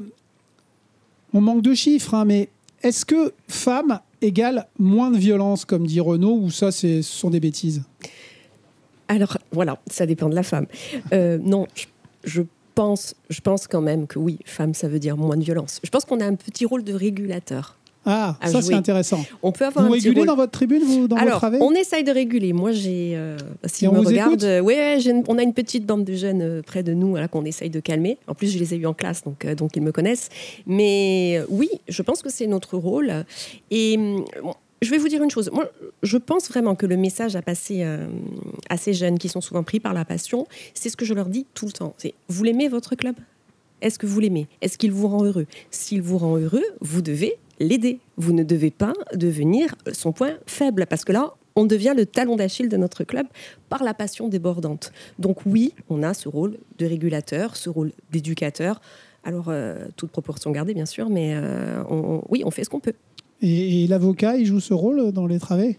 on manque de chiffres, hein, mais est-ce que femmes égale moins de violence, comme dit Renaud, ou ça, c'est, ce sont des bêtises ? Alors, voilà, ça dépend de la femme. Euh, non, je, je pense, je pense quand même que oui, femme, ça veut dire moins de violence. Je pense qu'on a un petit rôle de régulateur. Ah, ça c'est intéressant. On peut avoir vous un petit régulez rôle. Dans votre tribune, vous, dans Alors, votre AV? on essaye de réguler. Moi, j'ai, euh, si Et on on me vous regarde, écoute euh, ouais, j'ai une- on a une petite bande de jeunes euh, près de nous, voilà, qu'on essaye de calmer. En plus, je les ai eus en classe, donc, euh, donc ils me connaissent. Mais euh, oui, je pense que c'est notre rôle. Et hum, bon, je vais vous dire une chose. Moi, je pense vraiment que le message à passer euh, à ces jeunes qui sont souvent pris par la passion, c'est ce que je leur dis tout le temps. C'est, vous l'aimez votre club ? Est-ce que vous l'aimez ? Est-ce qu'il vous rend heureux ? S'il vous rend heureux, vous devez l'aider. Vous ne devez pas devenir son point faible, parce que là, on devient le talon d'Achille de notre club par la passion débordante. Donc oui, on a ce rôle de régulateur, ce rôle d'éducateur. Alors, euh, toute proportion gardée, bien sûr, mais euh, on, oui, on fait ce qu'on peut. Et, et l'avocat, il joue ce rôle dans les travées?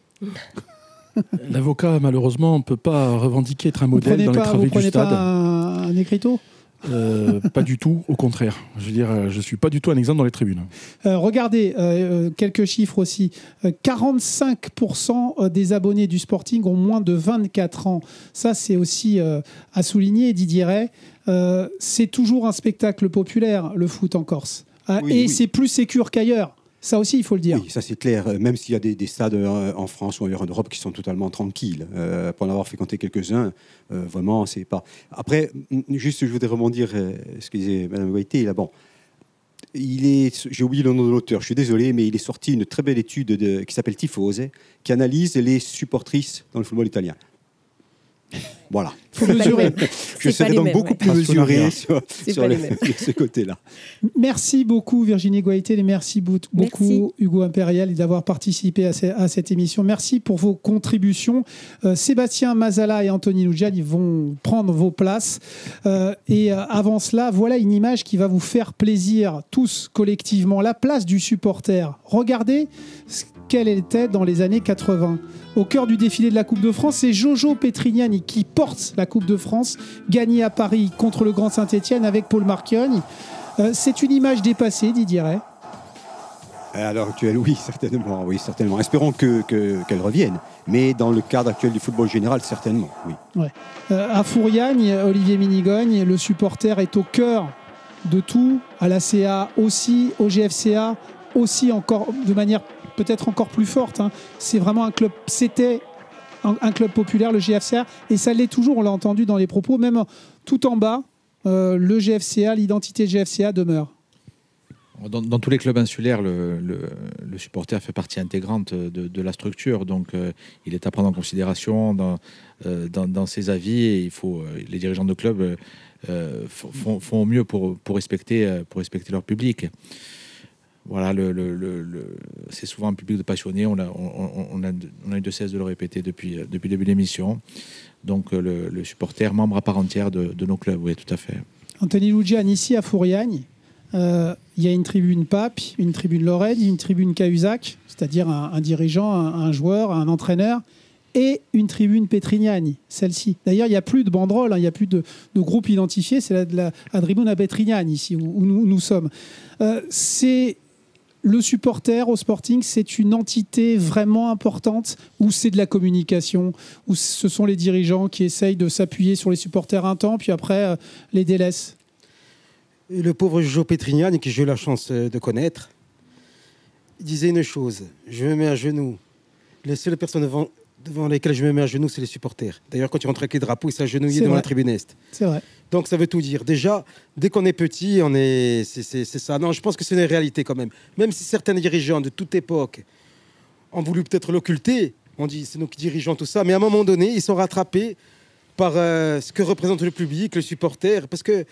L'avocat, malheureusement, ne peut pas revendiquer être un Vous modèle prenez dans pas, les vous travées du prenez stade. pas un, un écriteau? Euh, pas du tout, au contraire. Je veux dire, euh, je suis pas du tout un exemple dans les tribunes. Euh, regardez, euh, quelques chiffres aussi. Euh, quarante-cinq pour cent des abonnés du Sporting ont moins de vingt-quatre ans. Ça, c'est aussi euh, à souligner, Didier Ray. Euh, c'est toujours un spectacle populaire, le foot en Corse. Euh, Oui, et oui. c'est plus sécure qu'ailleurs. Ça aussi, il faut le dire. Oui, ça c'est clair. Euh, Même s'il y a des, des stades euh, en France ou ailleurs en Europe qui sont totalement tranquilles, euh, pour en avoir fréquenté quelques-uns, euh, vraiment, c'est pas. Après, m- juste, je voudrais rebondir euh, ce que disait Mme Goïté. Là, bon, il est, j'ai oublié le nom de l'auteur. Je suis désolé, mais il est sorti une très belle étude de, qui s'appelle Tifose, qui analyse les supportrices dans le football italien. Voilà. Faut mesurer. Je C'est pas serai les donc mêmes, beaucoup ouais. plus mesuré Partenariat. sur, C'est sur pas le- les mêmes. ce côté-là. Merci beaucoup Virginie Goïté et merci bou- beaucoup Merci. Hugo Impérial d'avoir participé à, ce- à cette émission. Merci pour vos contributions. Euh, Sébastien Mazala et Anthony Loudjan, ils vont prendre vos places. Euh, et euh, avant cela, voilà une image qui va vous faire plaisir tous collectivement. La place du supporter. Regardez ce qu'elle était dans les années quatre-vingts. Au cœur du défilé de la Coupe de France, c'est Jojo Petrignani qui porte la Coupe de France, gagnée à Paris contre le Grand Saint-Etienne avec Paul Marchionni. Euh, c'est une image dépassée, Didier Ray. À l'heure actuelle, oui, certainement. Oui, certainement. Espérons que, que- qu'elle revienne. Mais dans le cadre actuel du football général, certainement, oui. Ouais. Euh, à Fouriagne, Olivier Minigogne, le supporter est au cœur de tout, à la C A aussi, au G F C A aussi, encore de manière peut-être encore plus forte. hein. C'est vraiment un club, c'était un, un club populaire, le G F C A, et ça l'est toujours, on l'a entendu dans les propos, même tout en bas, euh, le G F C A, l'identité G F C A demeure. Dans, dans tous les clubs insulaires, le, le- le supporter fait partie intégrante de, de la structure, donc euh, il est à prendre en considération dans, euh, dans, dans ses avis, et il faut, euh, les dirigeants de clubs euh, euh, font, font au mieux pour, pour, respecter, euh, pour respecter leur public. Voilà, le, le, le, le- c'est souvent un public de passionnés, on a, on, on a, on a eu de cesse de le répéter depuis, depuis le début de l'émission. Donc euh, le, le supporter, membre à part entière de, de nos clubs, oui, tout à fait. Anthony Loudjan, ici à Fouriagne, euh, il y a une tribune Pape, une tribune Lorraine, une tribune Cahuzac, c'est-à-dire un, un dirigeant, un, un joueur, un entraîneur, et une tribune Petrignani, celle-ci. D'ailleurs, il n'y a plus de banderole, hein, il n'y a plus de, de groupe identifié, c'est la, la, la tribune à Petrignani, ici, où, où nous, nous sommes. Euh, c'est le supporter au Sporting, c'est une entité vraiment importante, ou c'est de la communication, ou ce sont les dirigeants qui essayent de s'appuyer sur les supporters un temps, puis après euh, les délaissent. Et le pauvre Jojo Petrignani, que j'ai eu la chance euh, de connaître, il disait une chose: je me mets à genoux. Les seules personnes devant, devant lesquelles je me mets à genoux, c'est les supporters. D'ailleurs, quand il rentre avec les drapeaux, il s'agenouille C'est devant vrai. la tribune Est. C'est vrai. Donc ça veut tout dire. Déjà, dès qu'on est petit, on est, c'est, c'est, c'est ça. Non, je pense que c'est une réalité quand même. Même si certains dirigeants de toute époque ont voulu peut-être l'occulter, on dit c'est nous qui dirigeons tout ça, mais à un moment donné, ils sont rattrapés par euh, ce que représente le public, le supporter, parce que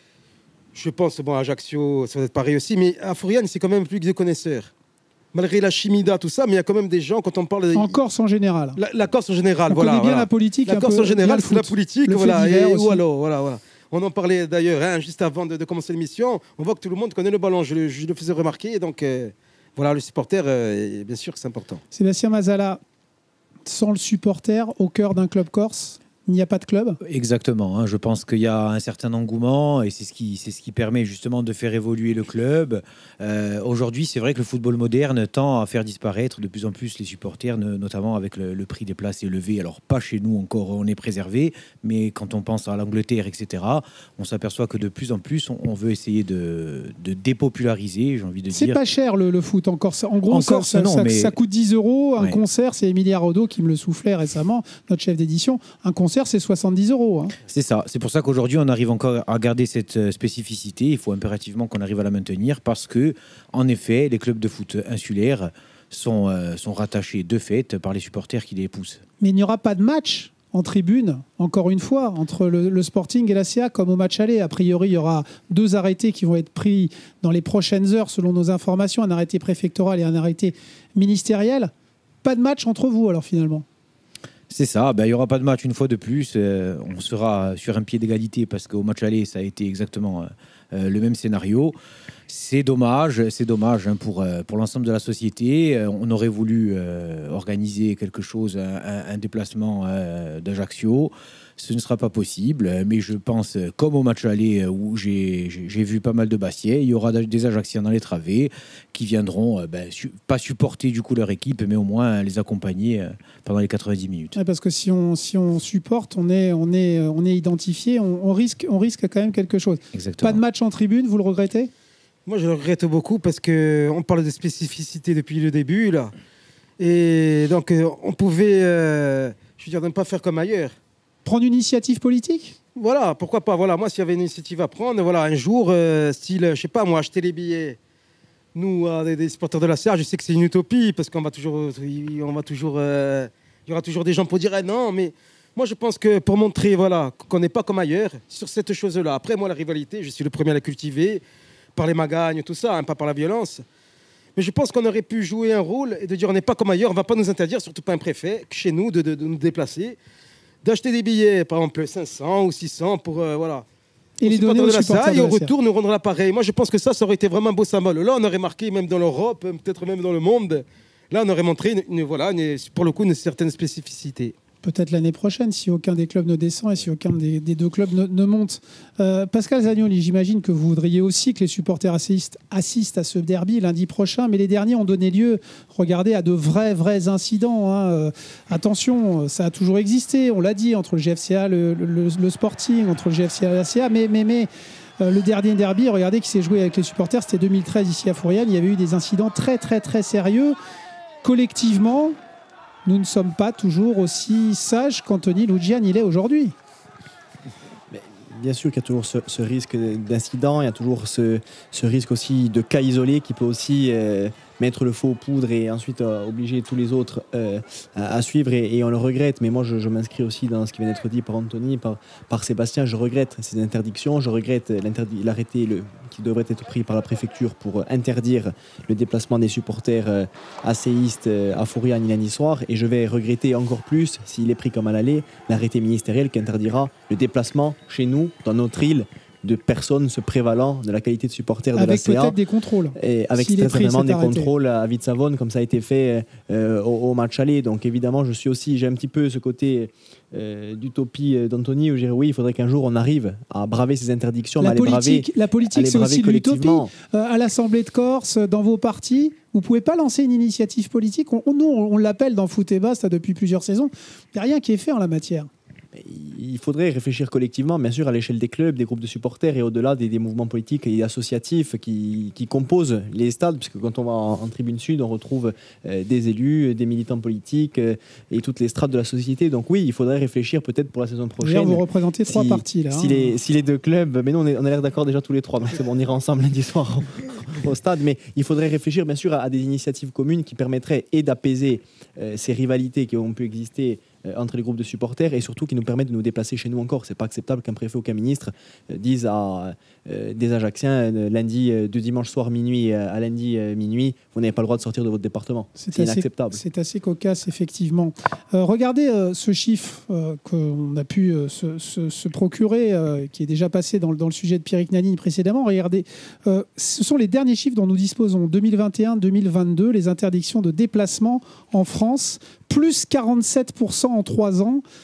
je pense, bon, à Ajaccio, ça va être pareil aussi, mais à Fouriane, c'est quand même plus que des connaisseurs. Malgré la chimida, tout ça, mais il y a quand même des gens, quand on parle... De... En Corse en général. La, la Corse en général, On voilà. connaît bien voilà. la politique, La un Corse peu, en général, bien le c'est la foot. politique, Le fait voilà. divers Et, aussi. ou alors, voilà, voilà. On en parlait d'ailleurs, hein, juste avant de, de commencer l'émission. On voit que tout le monde connaît le ballon, je le, je le faisais remarquer. Donc, euh, voilà, le supporter, euh, bien sûr que c'est important. Sébastien Mazala, sans le supporter au cœur d'un club corse, Il n'y a pas de club. Exactement. Hein. Je pense qu'il y a un certain engouement et c'est ce qui, c'est ce qui permet justement de faire évoluer le club. Euh, aujourd'hui, c'est vrai que le football moderne tend à faire disparaître de plus en plus les supporters, notamment avec le, le prix des places élevé. Alors, pas chez nous encore, on est préservé, mais quand on pense à l'Angleterre, et cetera, on s'aperçoit que de plus en plus, on, on veut essayer de, de dépopulariser, j'ai envie de dire. C'est pas cher le, le foot encore. En gros, en Corse, ça, non, ça, mais... ça coûte dix euros. Un ouais. concert, c'est Emilia Rodo qui me le soufflait récemment, notre chef d'édition. Un concert, c'est soixante-dix euros. Hein. C'est ça. C'est pour ça qu'aujourd'hui, on arrive encore à garder cette spécificité. Il faut impérativement qu'on arrive à la maintenir parce que, en effet, les clubs de foot insulaires sont, euh, sont rattachés de fait par les supporters qui les poussent. Mais il n'y aura pas de match en tribune, encore une fois, entre le, le Sporting et l'A C A, comme au match aller. A priori, il y aura deux arrêtés qui vont être pris dans les prochaines heures, selon nos informations, un arrêté préfectoral et un arrêté ministériel. Pas de match entre vous, alors, finalement? C'est ça, ben, il n'y aura pas de match une fois de plus. Euh, on sera sur un pied d'égalité parce qu'au match aller, ça a été exactement euh, le même scénario. C'est dommage, c'est dommage hein, pour, euh, pour l'ensemble de la société. Euh, on aurait voulu euh, organiser quelque chose, un, un déplacement euh, d'Ajaccio. Ce ne sera pas possible, mais je pense, comme au match aller où j'ai, j'ai vu pas mal de Bastiais, il y aura des Ajacciens dans les travées qui viendront, ben, su- pas supporter du coup leur équipe, mais au moins les accompagner pendant les quatre-vingt-dix minutes. Ouais, parce que si on, si on supporte, on est, on est, on est identifié, on, on, risque, on risque quand même quelque chose. Exactement. Pas de match en tribune, vous le regrettez? Moi, je le regrette beaucoup parce qu'on parle de spécificité depuis le début, là. Et donc, on pouvait, euh, je veux dire, ne pas faire comme ailleurs. Prendre une initiative politique? Voilà, pourquoi pas. Voilà, moi, s'il y avait une initiative à prendre, voilà, un jour, euh, style, je sais pas, moi, acheter les billets. Nous, euh, des, des supporters de la C A, je sais que c'est une utopie parce qu'on va toujours, on va toujours, euh, il y aura toujours des gens pour dire eh non, mais moi, je pense que pour montrer, voilà, qu'on n'est pas comme ailleurs sur cette chose-là. Après, moi, la rivalité, je suis le premier à la cultiver par les magagnes, tout ça, hein, pas par la violence. Mais je pense qu'on aurait pu jouer un rôle et de dire on n'est pas comme ailleurs, on ne va pas nous interdire, surtout pas un préfet, chez nous, de, de, de nous déplacer. D'acheter des billets, par exemple cinq cents ou six cents pour euh, voilà. Et les donner aux supporters et au retour nous rendre l'appareil. Moi je pense que ça, ça aurait été vraiment un beau symbole. Là on aurait marqué même dans l'Europe, peut-être même dans le monde. Là on aurait montré une, une, voilà, une, pour le coup une certaine spécificité. Peut-être l'année prochaine, si aucun des clubs ne descend et si aucun des, des deux clubs ne, ne monte. Euh, Pascal Zagnoli, j'imagine que vous voudriez aussi que les supporters assistent, assistent à ce derby lundi prochain, mais les derniers ont donné lieu, regardez, à de vrais, vrais incidents. Hein. Euh, attention, ça a toujours existé, on l'a dit, entre le G F C A, le, le, le Sporting, entre le G F C A et l'A C A, mais... mais, mais euh, le dernier derby, regardez, qui s'est joué avec les supporters, c'était deux mille treize ici à Fouriane. Il y avait eu des incidents très, très, très sérieux. Collectivement, nous ne sommes pas toujours aussi sages qu'Anthony Lugian il est aujourd'hui. Mais bien sûr qu'il y a toujours ce, ce risque d'incident, il y a toujours ce, ce risque aussi de cas isolé qui peut aussi euh, mettre le feu aux poudres et ensuite euh, obliger tous les autres euh, à, à suivre et, et on le regrette. Mais moi je, je m'inscris aussi dans ce qui vient d'être dit par Anthony, par, par Sébastien. Je regrette ces interdictions, je regrette l'arrêté le, qui devrait être pris par la préfecture pour interdire le déplacement des supporters euh, asséistes euh, à Fouriane lundi soir et je vais regretter encore plus, s'il est pris comme à l'aller, l'arrêté ministériel qui interdira le déplacement chez nous, dans notre île, de personnes se prévalant de la qualité de supporter de avec la C A. Avec peut-être des contrôles. Et avec très certainement des arrêté. contrôles à Vitsavone, comme ça a été fait euh, au, au match aller. Donc évidemment, je suis aussi, j'ai un petit peu ce côté euh, d'utopie d'Anthony où je dirais oui, il faudrait qu'un jour on arrive à braver ces interdictions. La à politique, les braver, la politique c'est aussi de l'utopie. Euh, à l'Assemblée de Corse, dans vos partis, vous ne pouvez pas lancer une initiative politique. On, nous, on, on l'appelle dans Foot et Basta depuis plusieurs saisons. Il n'y a rien qui est fait en la matière. Il faudrait réfléchir collectivement, bien sûr, à l'échelle des clubs, des groupes de supporters et au-delà des, des mouvements politiques et associatifs qui, qui composent les stades, puisque quand on va en, en tribune sud, on retrouve euh, des élus, des militants politiques euh, et toutes les strates de la société. Donc oui, il faudrait réfléchir peut-être pour la saison prochaine. D'ailleurs, vous représentez si, trois partis là. Si, hein. les, si les deux clubs, mais nous on, est, on a l'air d'accord déjà tous les trois, donc c'est bon, on ira ensemble lundi soir au, au stade. Mais il faudrait réfléchir bien sûr à, à des initiatives communes qui permettraient et d'apaiser euh, ces rivalités qui ont pu exister entre les groupes de supporters et surtout qui nous permettent de nous déplacer chez nous encore. C'est pas acceptable qu'un préfet ou qu'un ministre euh, dise à euh, des Ajacciens euh, lundi euh, de dimanche soir minuit euh, à lundi euh, minuit, vous n'avez pas le droit de sortir de votre département. C'est, c'est inacceptable. C'est assez cocasse effectivement. Euh, regardez euh, ce chiffre euh, qu'on a pu euh, se, se, se procurer, euh, qui est déjà passé dans, dans le sujet de Pierrick Nani précédemment. Regardez, euh, ce sont les derniers chiffres dont nous disposons. deux mille vingt et un deux mille vingt-deux, les interdictions de déplacement en France, plus quarante-sept pour cent en trois ans.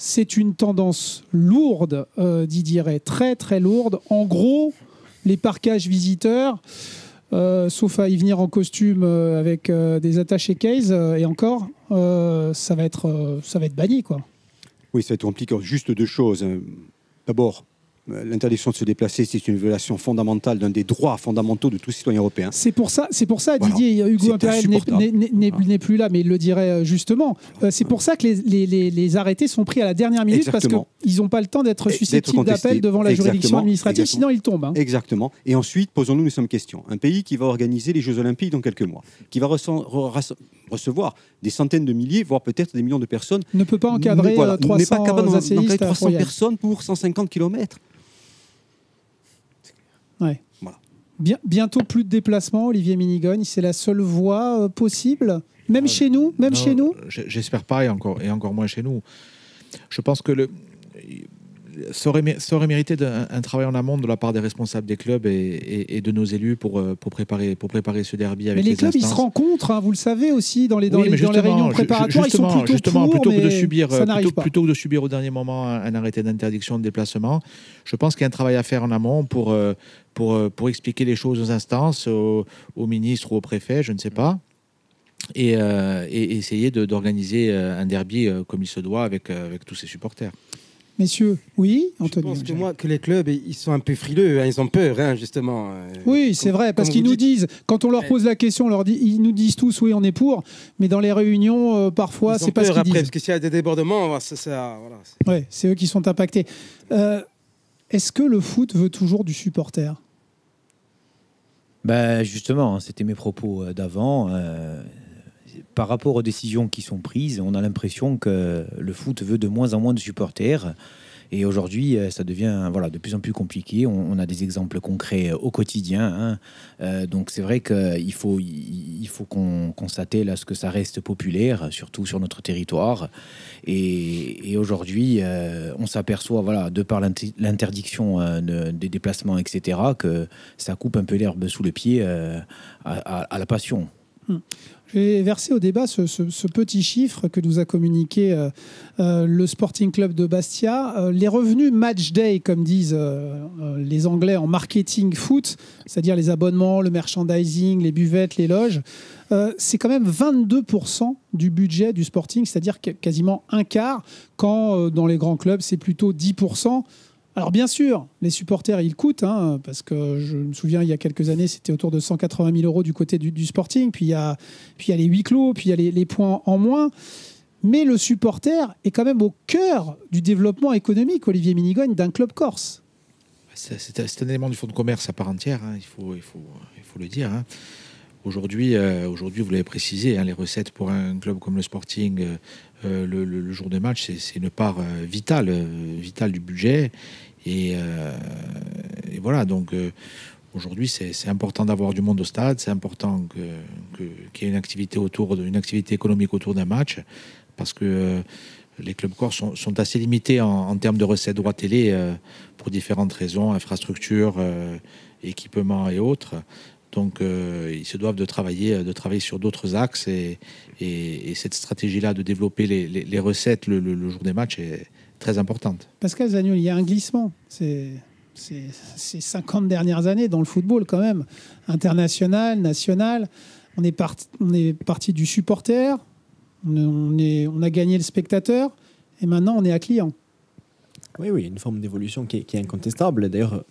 c'est une tendance lourde, euh, Didier Ray, très très lourde. En gros, les parkages visiteurs, euh, sauf à y venir en costume euh, avec euh, des attachés case, euh, et encore, euh, ça va être, euh, ça va être banni, quoi. Oui, ça va être compliqué. Juste deux choses. D'abord, l'interdiction de se déplacer, c'est une violation fondamentale d'un des droits fondamentaux de tout citoyen européen. C'est pour ça, c'est pour ça, Voilà. Didier, Hugo C'est Impérial n'est- insupportable. n'est n'est- n'est plus là, mais il le dirait justement. Euh, c'est pour ça que les, les- les- les arrêtés sont pris à la dernière minute, Exactement. parce qu'ils n'ont pas le temps d'être Et susceptibles d'être contesté. d'appel devant la juridiction Exactement. administrative, Exactement. sinon ils tombent. hein. Exactement. Et ensuite, posons-nous nous sommes questions. Un pays qui va organiser les Jeux Olympiques dans quelques mois, qui va rece- re- recevoir des centaines de milliers, voire peut-être des millions de personnes, Ne peut pas encadrer ne, voilà, euh, n'est pas trois cents capable d'en- asséistes d'encadrer à trois cents Fourier. personnes pour cent cinquante kilomètres. Ouais. Voilà. Bien- bientôt plus de déplacements, Olivier Minigogne, c'est la seule voie euh, possible, même chez nous, même Non, chez nous. j- J'espère pas, et encore, et encore moins chez nous. Je pense que le, ça, aurait, mé- ça aurait mérité d'un- un travail en amont de la part des responsables des clubs et, et- et de nos élus pour, euh, pour, préparer, pour préparer ce derby Mais avec les les clubs, ils se instances. rencontrent, hein, vous le savez aussi, dans les, dans Oui, les, mais dans les justement, réunions ju- préparatoires, ils sont justement, plutôt justement, pour, plutôt que de mais subir, ça euh, n'arrive plutôt, pas. plutôt que de subir au dernier moment un, un arrêté d'interdiction de déplacement, je pense qu'il y a un travail à faire en amont pour, euh, pour, euh, pour expliquer les choses aux instances, aux, aux ministres ou aux préfets, je ne sais pas, et, euh, et essayer de- d'organiser euh, un derby euh, comme il se doit avec, euh, avec tous ses supporters. Messieurs, oui, Anthony. Je pense que moi, que les clubs, ils sont un peu frileux, hein, ils ont peur, hein, justement. euh, Oui, c'est comme- vrai, parce comme qu'ils vous nous dites. disent, quand on leur pose la question, on leur dit, ils nous disent tous, oui, on est pour, mais dans les réunions, euh, parfois, Ils ont c'est pas ce peur qu'ils après, disent. parce que s'il y a des débordements, ça, ça, voilà. Ouais, c'est eux qui sont impactés. Euh, Est-ce que le foot veut toujours du supporter? Ben justement, c'était mes propos euh, d'avant. euh, par rapport aux décisions qui sont prises, on a l'impression que le foot veut de moins en moins de supporters. Et aujourd'hui, euh, ça devient voilà, de plus en plus compliqué. On, on a des exemples concrets euh, au quotidien. hein. Euh, donc c'est vrai qu'il faut, il, il faut qu'on qu'on s'attelle à ce que ça reste populaire, surtout sur notre territoire. Et, et aujourd'hui, euh, on s'aperçoit, voilà, de par l'inter- l'interdiction euh, de- des déplacements, et cetera, que ça coupe un peu l'herbe sous le pied euh, à, à- à la passion. Hmm. Je vais verser au débat ce, ce- ce petit chiffre que nous a communiqué euh, euh, le Sporting Club de Bastia. Euh, les revenus match day, comme disent euh, euh, les Anglais en marketing foot, c'est-à-dire les abonnements, le merchandising, les buvettes, les loges, euh, c'est quand même vingt-deux pour cent du budget du Sporting, c'est-à-dire que- quasiment un quart, quand euh, dans les grands clubs c'est plutôt dix pour cent. Alors bien sûr, les supporters, ils coûtent, hein, parce que je me souviens, il y a quelques années, c'était autour de cent quatre-vingt mille euros du côté du, du Sporting, puis il y a, puis il y a les huis clos, puis il y a les, les points en moins. Mais le supporter est quand même au cœur du développement économique, Olivier Minigogne, d'un club corse. C'est c'est- c'est un élément du fonds de commerce à part entière, hein, il, faut, il, faut, il faut le dire. hein. Aujourd'hui, euh, aujourd'hui, vous l'avez précisé, hein, les recettes pour un club comme le Sporting, euh, euh, le, le- le jour de match, c'est- c'est une part euh, vitale, euh, vitale du budget. Et, euh, et voilà, donc euh, aujourd'hui, c'est c'est important d'avoir du monde au stade, c'est important que- que- qu'il y ait une activité, autour de, une activité économique autour d'un match, parce que euh, les clubs corse sont, sont assez limités en, en termes de recettes droits télé euh, pour différentes raisons, infrastructures, euh, équipements et autres. Donc, euh, ils se doivent de travailler, de travailler sur d'autres axes et, et- et cette stratégie-là de développer les, les- les recettes le, le- le jour des matchs est très importante. Pascal Zagnol, il y a un glissement. C'est c'est- ces cinquante dernières années dans le football quand même, international, national. On est, parti, on est parti du supporter, on, on est, on a gagné le spectateur, et maintenant on est à client. Oui, oui, une forme d'évolution qui est, qui est incontestable. D'ailleurs,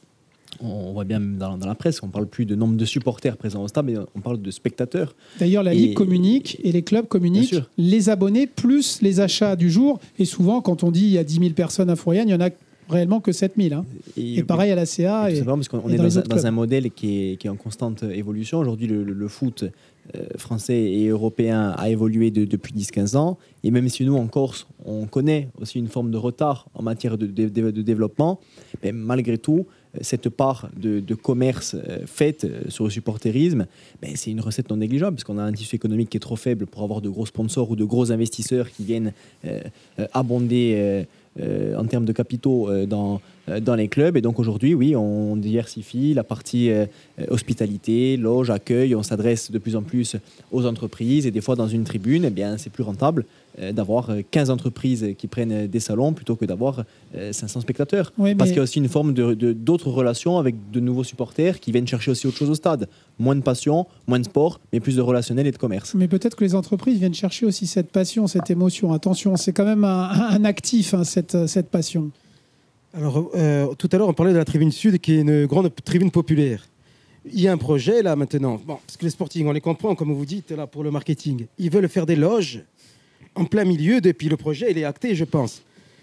on voit bien dans, dans la presse, on ne parle plus de nombre de supporters présents au stade, mais on parle de spectateurs. D'ailleurs, la Et- Ligue communique et les clubs communiquent Bien sûr. les abonnés plus les achats du jour. Et souvent, quand on dit il y a dix mille personnes à Fouriane, il n'y en a réellement que sept mille. hein. Et, pareil à la C A. Et Et, tout simplement parce qu'on et est dans dans, les un, autres dans clubs. un modèle qui est, qui est en constante évolution. Aujourd'hui, le, le- le foot euh, français et européen a évolué de- depuis dix quinze ans. Et même si nous, en Corse, on connaît aussi une forme de retard en matière de, de- de- de développement, mais malgré tout, euh, cette part de, de commerce euh, faite euh, sur le supporterisme, ben, c'est une recette non négligeable, parce qu'on a un tissu économique qui est trop faible pour avoir de gros sponsors ou de gros investisseurs qui viennent euh, euh, abonder euh, euh, en termes de capitaux euh, dans, euh, dans les clubs. Et donc aujourd'hui, oui, on diversifie la partie euh, hospitalité, loge, accueil. On s'adresse de plus en plus aux entreprises. Et des fois, dans une tribune, eh bien, c'est plus rentable euh, d'avoir quinze entreprises qui prennent des salons plutôt que d'avoir euh, cinq cents spectateurs. Oui, Parce mais- qu'il y a aussi une forme de, de- d'autres relations avec de nouveaux supporters qui viennent chercher aussi autre chose au stade. Moins de passion, moins de sport, mais plus de relationnel et de commerce. Mais peut-être que les entreprises viennent chercher aussi cette passion, cette émotion. Attention, c'est quand même un, un actif, hein, cette, cette passion. Alors, euh, tout à l'heure, on parlait de la tribune sud, qui est une grande tribune populaire. Il y a un projet, là, maintenant. Bon, parce que les sportifs, on les comprend, comme vous dites, là, pour le marketing. Ils veulent faire des loges en plein milieu, depuis le projet, il est acté, je pense.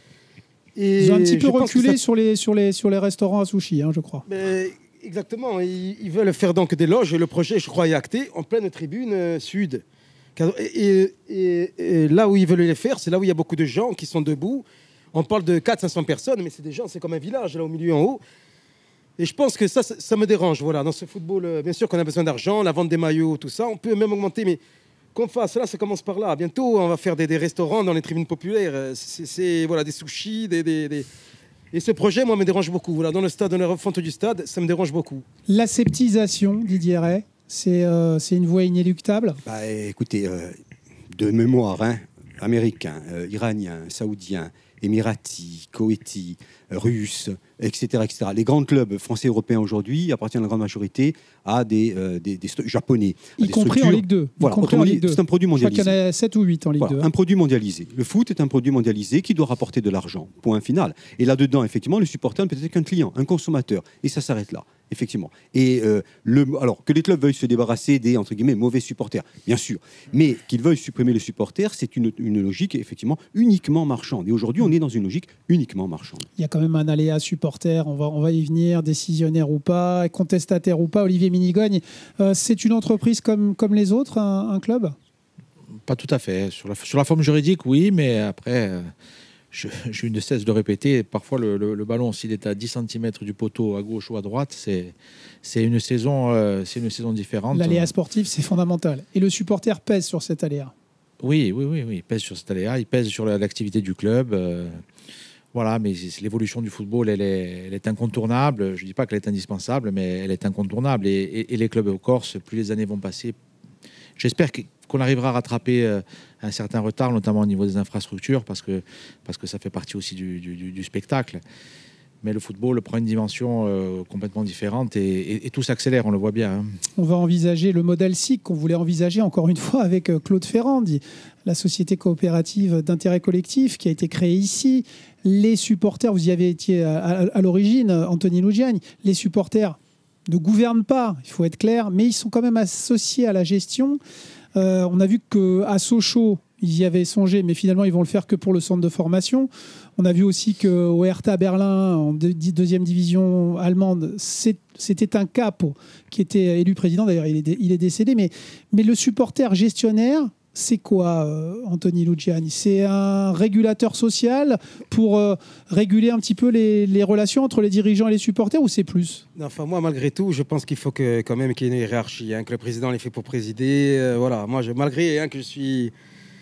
Et Ils ont un petit peu je pense que reculé ça- sur, les, sur, les, sur les restaurants à sushi, hein, je crois. Mais exactement, ils, ils veulent faire donc des loges, et le projet, je crois, est acté, en pleine tribune euh, sud. Car- Et, et- et là où ils veulent les faire, c'est là où il y a beaucoup de gens qui sont debout. On parle de quatre cents à cinq cents personnes, mais c'est des gens, c'est comme un village, là au milieu, en haut. Et je pense que ça, ça, ça me dérange. Voilà, dans ce football, euh, bien sûr qu'on a besoin d'argent, la vente des maillots, tout ça. On peut même augmenter, mais qu'on fasse, là, ça commence par là. Bientôt, on va faire des, des restaurants dans les tribunes populaires. Euh, C'est, c'est, voilà, des sushis, des, des- des- Et ce projet, moi, me dérange beaucoup. Voilà, dans le stade, dans la refonte du stade, ça me dérange beaucoup. L'aseptisation, Didier Ray, c'est euh, c'est une voie inéluctable. Bah, écoutez, euh, de mémoire, hein, américains, euh, iraniens, saoudiens, émiratis, koweïtis, euh, russes, et cetera, et cetera. Les grands clubs français et européens aujourd'hui appartiennent à la grande majorité à des, euh, des, des stu- japonais. à Y des compris en structures- Ligue deux. Y Voilà, compris autrement en dit, Ligue deux. c'est un produit Je crois mondialisé. qu'il y en a sept ou huit en Ligue Voilà, deux. un produit mondialisé. Le foot est un produit mondialisé qui doit rapporter de l'argent. Point final. Et là-dedans, effectivement, le supporter ne peut être qu'un client, un consommateur. Et ça s'arrête là, effectivement. Et euh, le, alors que les clubs veuillent se débarrasser des entre guillemets mauvais supporters, bien sûr, mais qu'ils veuillent supprimer le supporter, c'est une, une logique effectivement uniquement marchande. Et aujourd'hui, on est dans une logique uniquement marchande. Il y a quand même un aléa supporter, on va, on va y venir, décisionnaire ou pas, contestataire ou pas. Olivier Minigogne, euh, c'est une entreprise comme, comme les autres, un, un club? Pas tout à fait. Sur la, sur la forme juridique, oui, mais après, euh, je, je ne cesse de répéter, parfois le, le- le ballon, s'il est à dix centimètres du poteau à gauche ou à droite, c'est c'est une, saison, euh, c'est une saison différente. L'aléa sportif, c'est fondamental. Et le supporter pèse sur cet aléa. Oui, oui, oui, oui, il pèse sur cet aléa, il pèse sur la- l'activité du club. euh, voilà, mais c'est- l'évolution du football, elle est, elle est incontournable. Je ne dis pas qu'elle est indispensable, mais elle est incontournable. Et, et- et les clubs corses, plus les années vont passer, j'espère que- qu'on arrivera à rattraper euh, un certain retard, notamment au niveau des infrastructures, parce que, parce que ça fait partie aussi du, du- du- du spectacle. Mais le football prend une dimension euh, complètement différente et, et- et tout s'accélère, on le voit bien. hein. On va envisager le modèle S I C qu'on voulait envisager encore une fois avec euh, Claude Ferrand, dit la société coopérative d'intérêt collectif qui a été créée ici. Les supporters, vous y avez été à, à- à l'origine, Anthony Lougiagne, les supporters ne gouvernent pas, il faut être clair, mais ils sont quand même associés à la gestion. Euh, on a vu qu'à Sochaux, ils y avaient songé, mais finalement, ils vont le faire que pour le centre de formation. On a vu aussi qu'au Hertha Berlin, en deux- deuxième division allemande, c'est- c'était un capo qui était élu président. D'ailleurs, il est, dé- il est décédé. Mais, mais le supporter gestionnaire, c'est quoi, euh, Anthony Lougiagne? C'est un régulateur social pour euh, réguler un petit peu les, les relations entre les dirigeants et les supporters, ou c'est plus? Non, Enfin, moi, malgré tout, je pense qu'il faut que, quand même qu'il y ait une hiérarchie, hein, que le président l'ait fait pour présider. euh, voilà, moi, je, malgré hein, que je suis.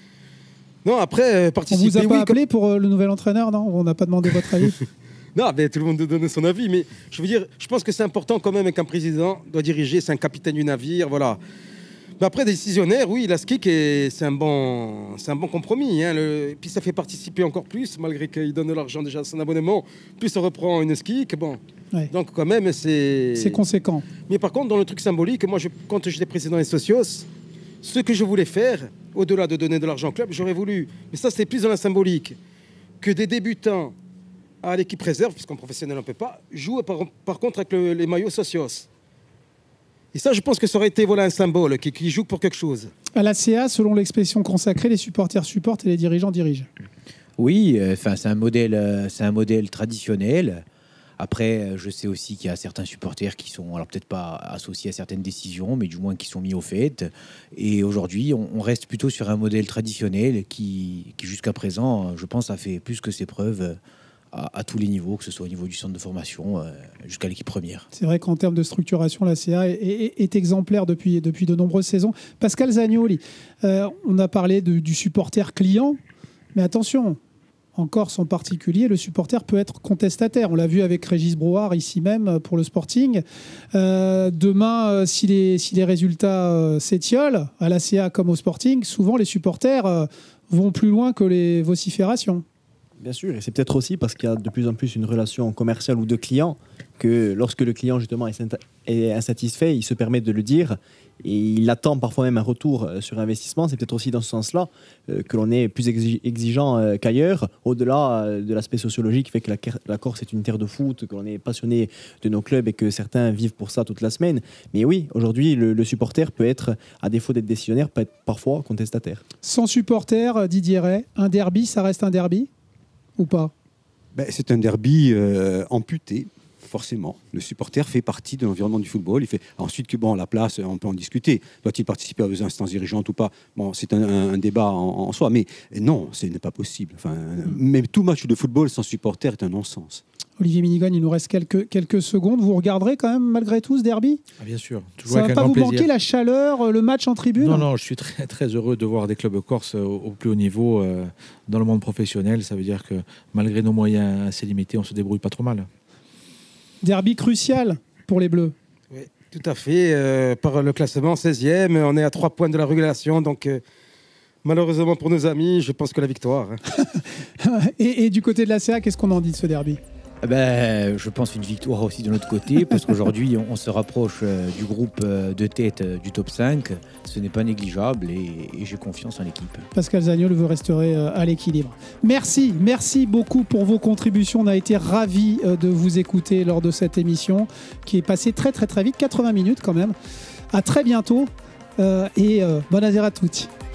Non, après, euh, On participer. vous a pas oui, appelé pour euh, le nouvel entraîneur, non? On n'a pas demandé votre avis? Non, mais tout le monde doit donner son avis. Mais je veux dire, je pense que c'est important quand même qu'un président doit diriger, c'est un capitaine du navire, voilà. Mais après, décisionnaire, oui, la S K I C, c'est un bon, c'est un bon compromis. Hein, le- et puis ça fait participer encore plus, malgré qu'il donne de l'argent déjà à son abonnement. Plus on reprend une S K I C, bon. Ouais. Donc quand même, c'est. C'est conséquent. Mais par contre, dans le truc symbolique, moi, je, quand j'étais président des Socios, ce que je voulais faire, au-delà de donner de l'argent au club, j'aurais voulu, mais ça c'est plus dans la symbolique, que des débutants à l'équipe réserve, puisqu'en professionnel on ne peut pas, jouent par, par contre avec le- les maillots Socios. Et ça, je pense que ça aurait été voilà, un symbole qui, qui joue pour quelque chose. À la C A, selon l'expression consacrée, les supporters supportent et les dirigeants dirigent. Oui, enfin c'est un modèle, euh, c'est un modèle traditionnel. Après, euh, je sais aussi qu'il y a certains supporters qui sont, alors peut-être pas associés à certaines décisions, mais du moins qui sont mis au fait. Et aujourd'hui, on, on reste plutôt sur un modèle traditionnel qui, qui jusqu'à présent, je pense, a fait plus que ses preuves euh, à, à tous les niveaux, que ce soit au niveau du centre de formation euh, jusqu'à l'équipe première. C'est vrai qu'en termes de structuration, la C A est, est- est exemplaire depuis, depuis de nombreuses saisons. Pascal Zagnoli, euh, on a parlé de- du supporter client, mais attention, en Corse en particulier, le supporter peut être contestataire. On l'a vu avec Régis Brouard ici même pour le Sporting. Euh, demain, euh, si, les, si les résultats euh, s'étiolent, à l'A C A comme au Sporting, souvent les supporters euh, vont plus loin que les vociférations. Bien sûr, et c'est peut-être aussi parce qu'il y a de plus en plus une relation commerciale ou de client, que lorsque le client justement est insatisfait, il se permet de le dire et il attend parfois même un retour sur investissement. C'est peut-être aussi dans ce sens-là euh, que l'on est plus exigeant euh, qu'ailleurs, au-delà euh, de l'aspect sociologique qui fait que la, la Corse est une terre de foot, que l'on est passionné de nos clubs et que certains vivent pour ça toute la semaine. Mais oui, aujourd'hui, le, le supporter peut être, à défaut d'être décisionnaire, peut être parfois contestataire. Sans supporter, Didier Ray, un derby, ça reste un derby ou pas? Ben, c'est un derby euh, amputé, forcément. Le supporter fait partie de l'environnement du football. Il fait ensuite que bon, la place, on peut en discuter. Doit-il participer aux instances dirigeantes ou pas? Bon, c'est un, un, un débat en, en soi, mais non, ce n'est pas possible. Enfin, mm. Même tout match de football sans supporter est un non-sens. Olivier Minigogne, il nous reste quelques, quelques secondes. Vous regarderez quand même malgré tout ce derby? Ah, bien sûr. Toujours ça ne va pas vous plaisir. manquer la chaleur, le match en tribune? Non, non, je suis très, très heureux de voir des clubs corses au, au plus haut niveau euh, dans le monde professionnel. Ça veut dire que malgré nos moyens assez limités, on se débrouille pas trop mal. Derby crucial pour les Bleus. Oui, tout à fait. Euh, par le classement seizième, on est à trois points de la régulation. Donc, euh, malheureusement pour nos amis, je pense que la victoire. et, et du côté de l'A C A, qu'est-ce qu'on en dit de ce derby? Ben, je pense une victoire aussi de notre côté, parce qu'aujourd'hui, on, on se rapproche euh, du groupe euh, de tête euh, du top cinq. Ce n'est pas négligeable et, et j'ai confiance en l'équipe. Pascal Zagnol, vous resterez euh, à l'équilibre. Merci, merci beaucoup pour vos contributions. On a été ravis euh, de vous écouter lors de cette émission qui est passée très très très vite, quatre-vingts minutes quand même. À très bientôt euh, et euh, bonne année à tous.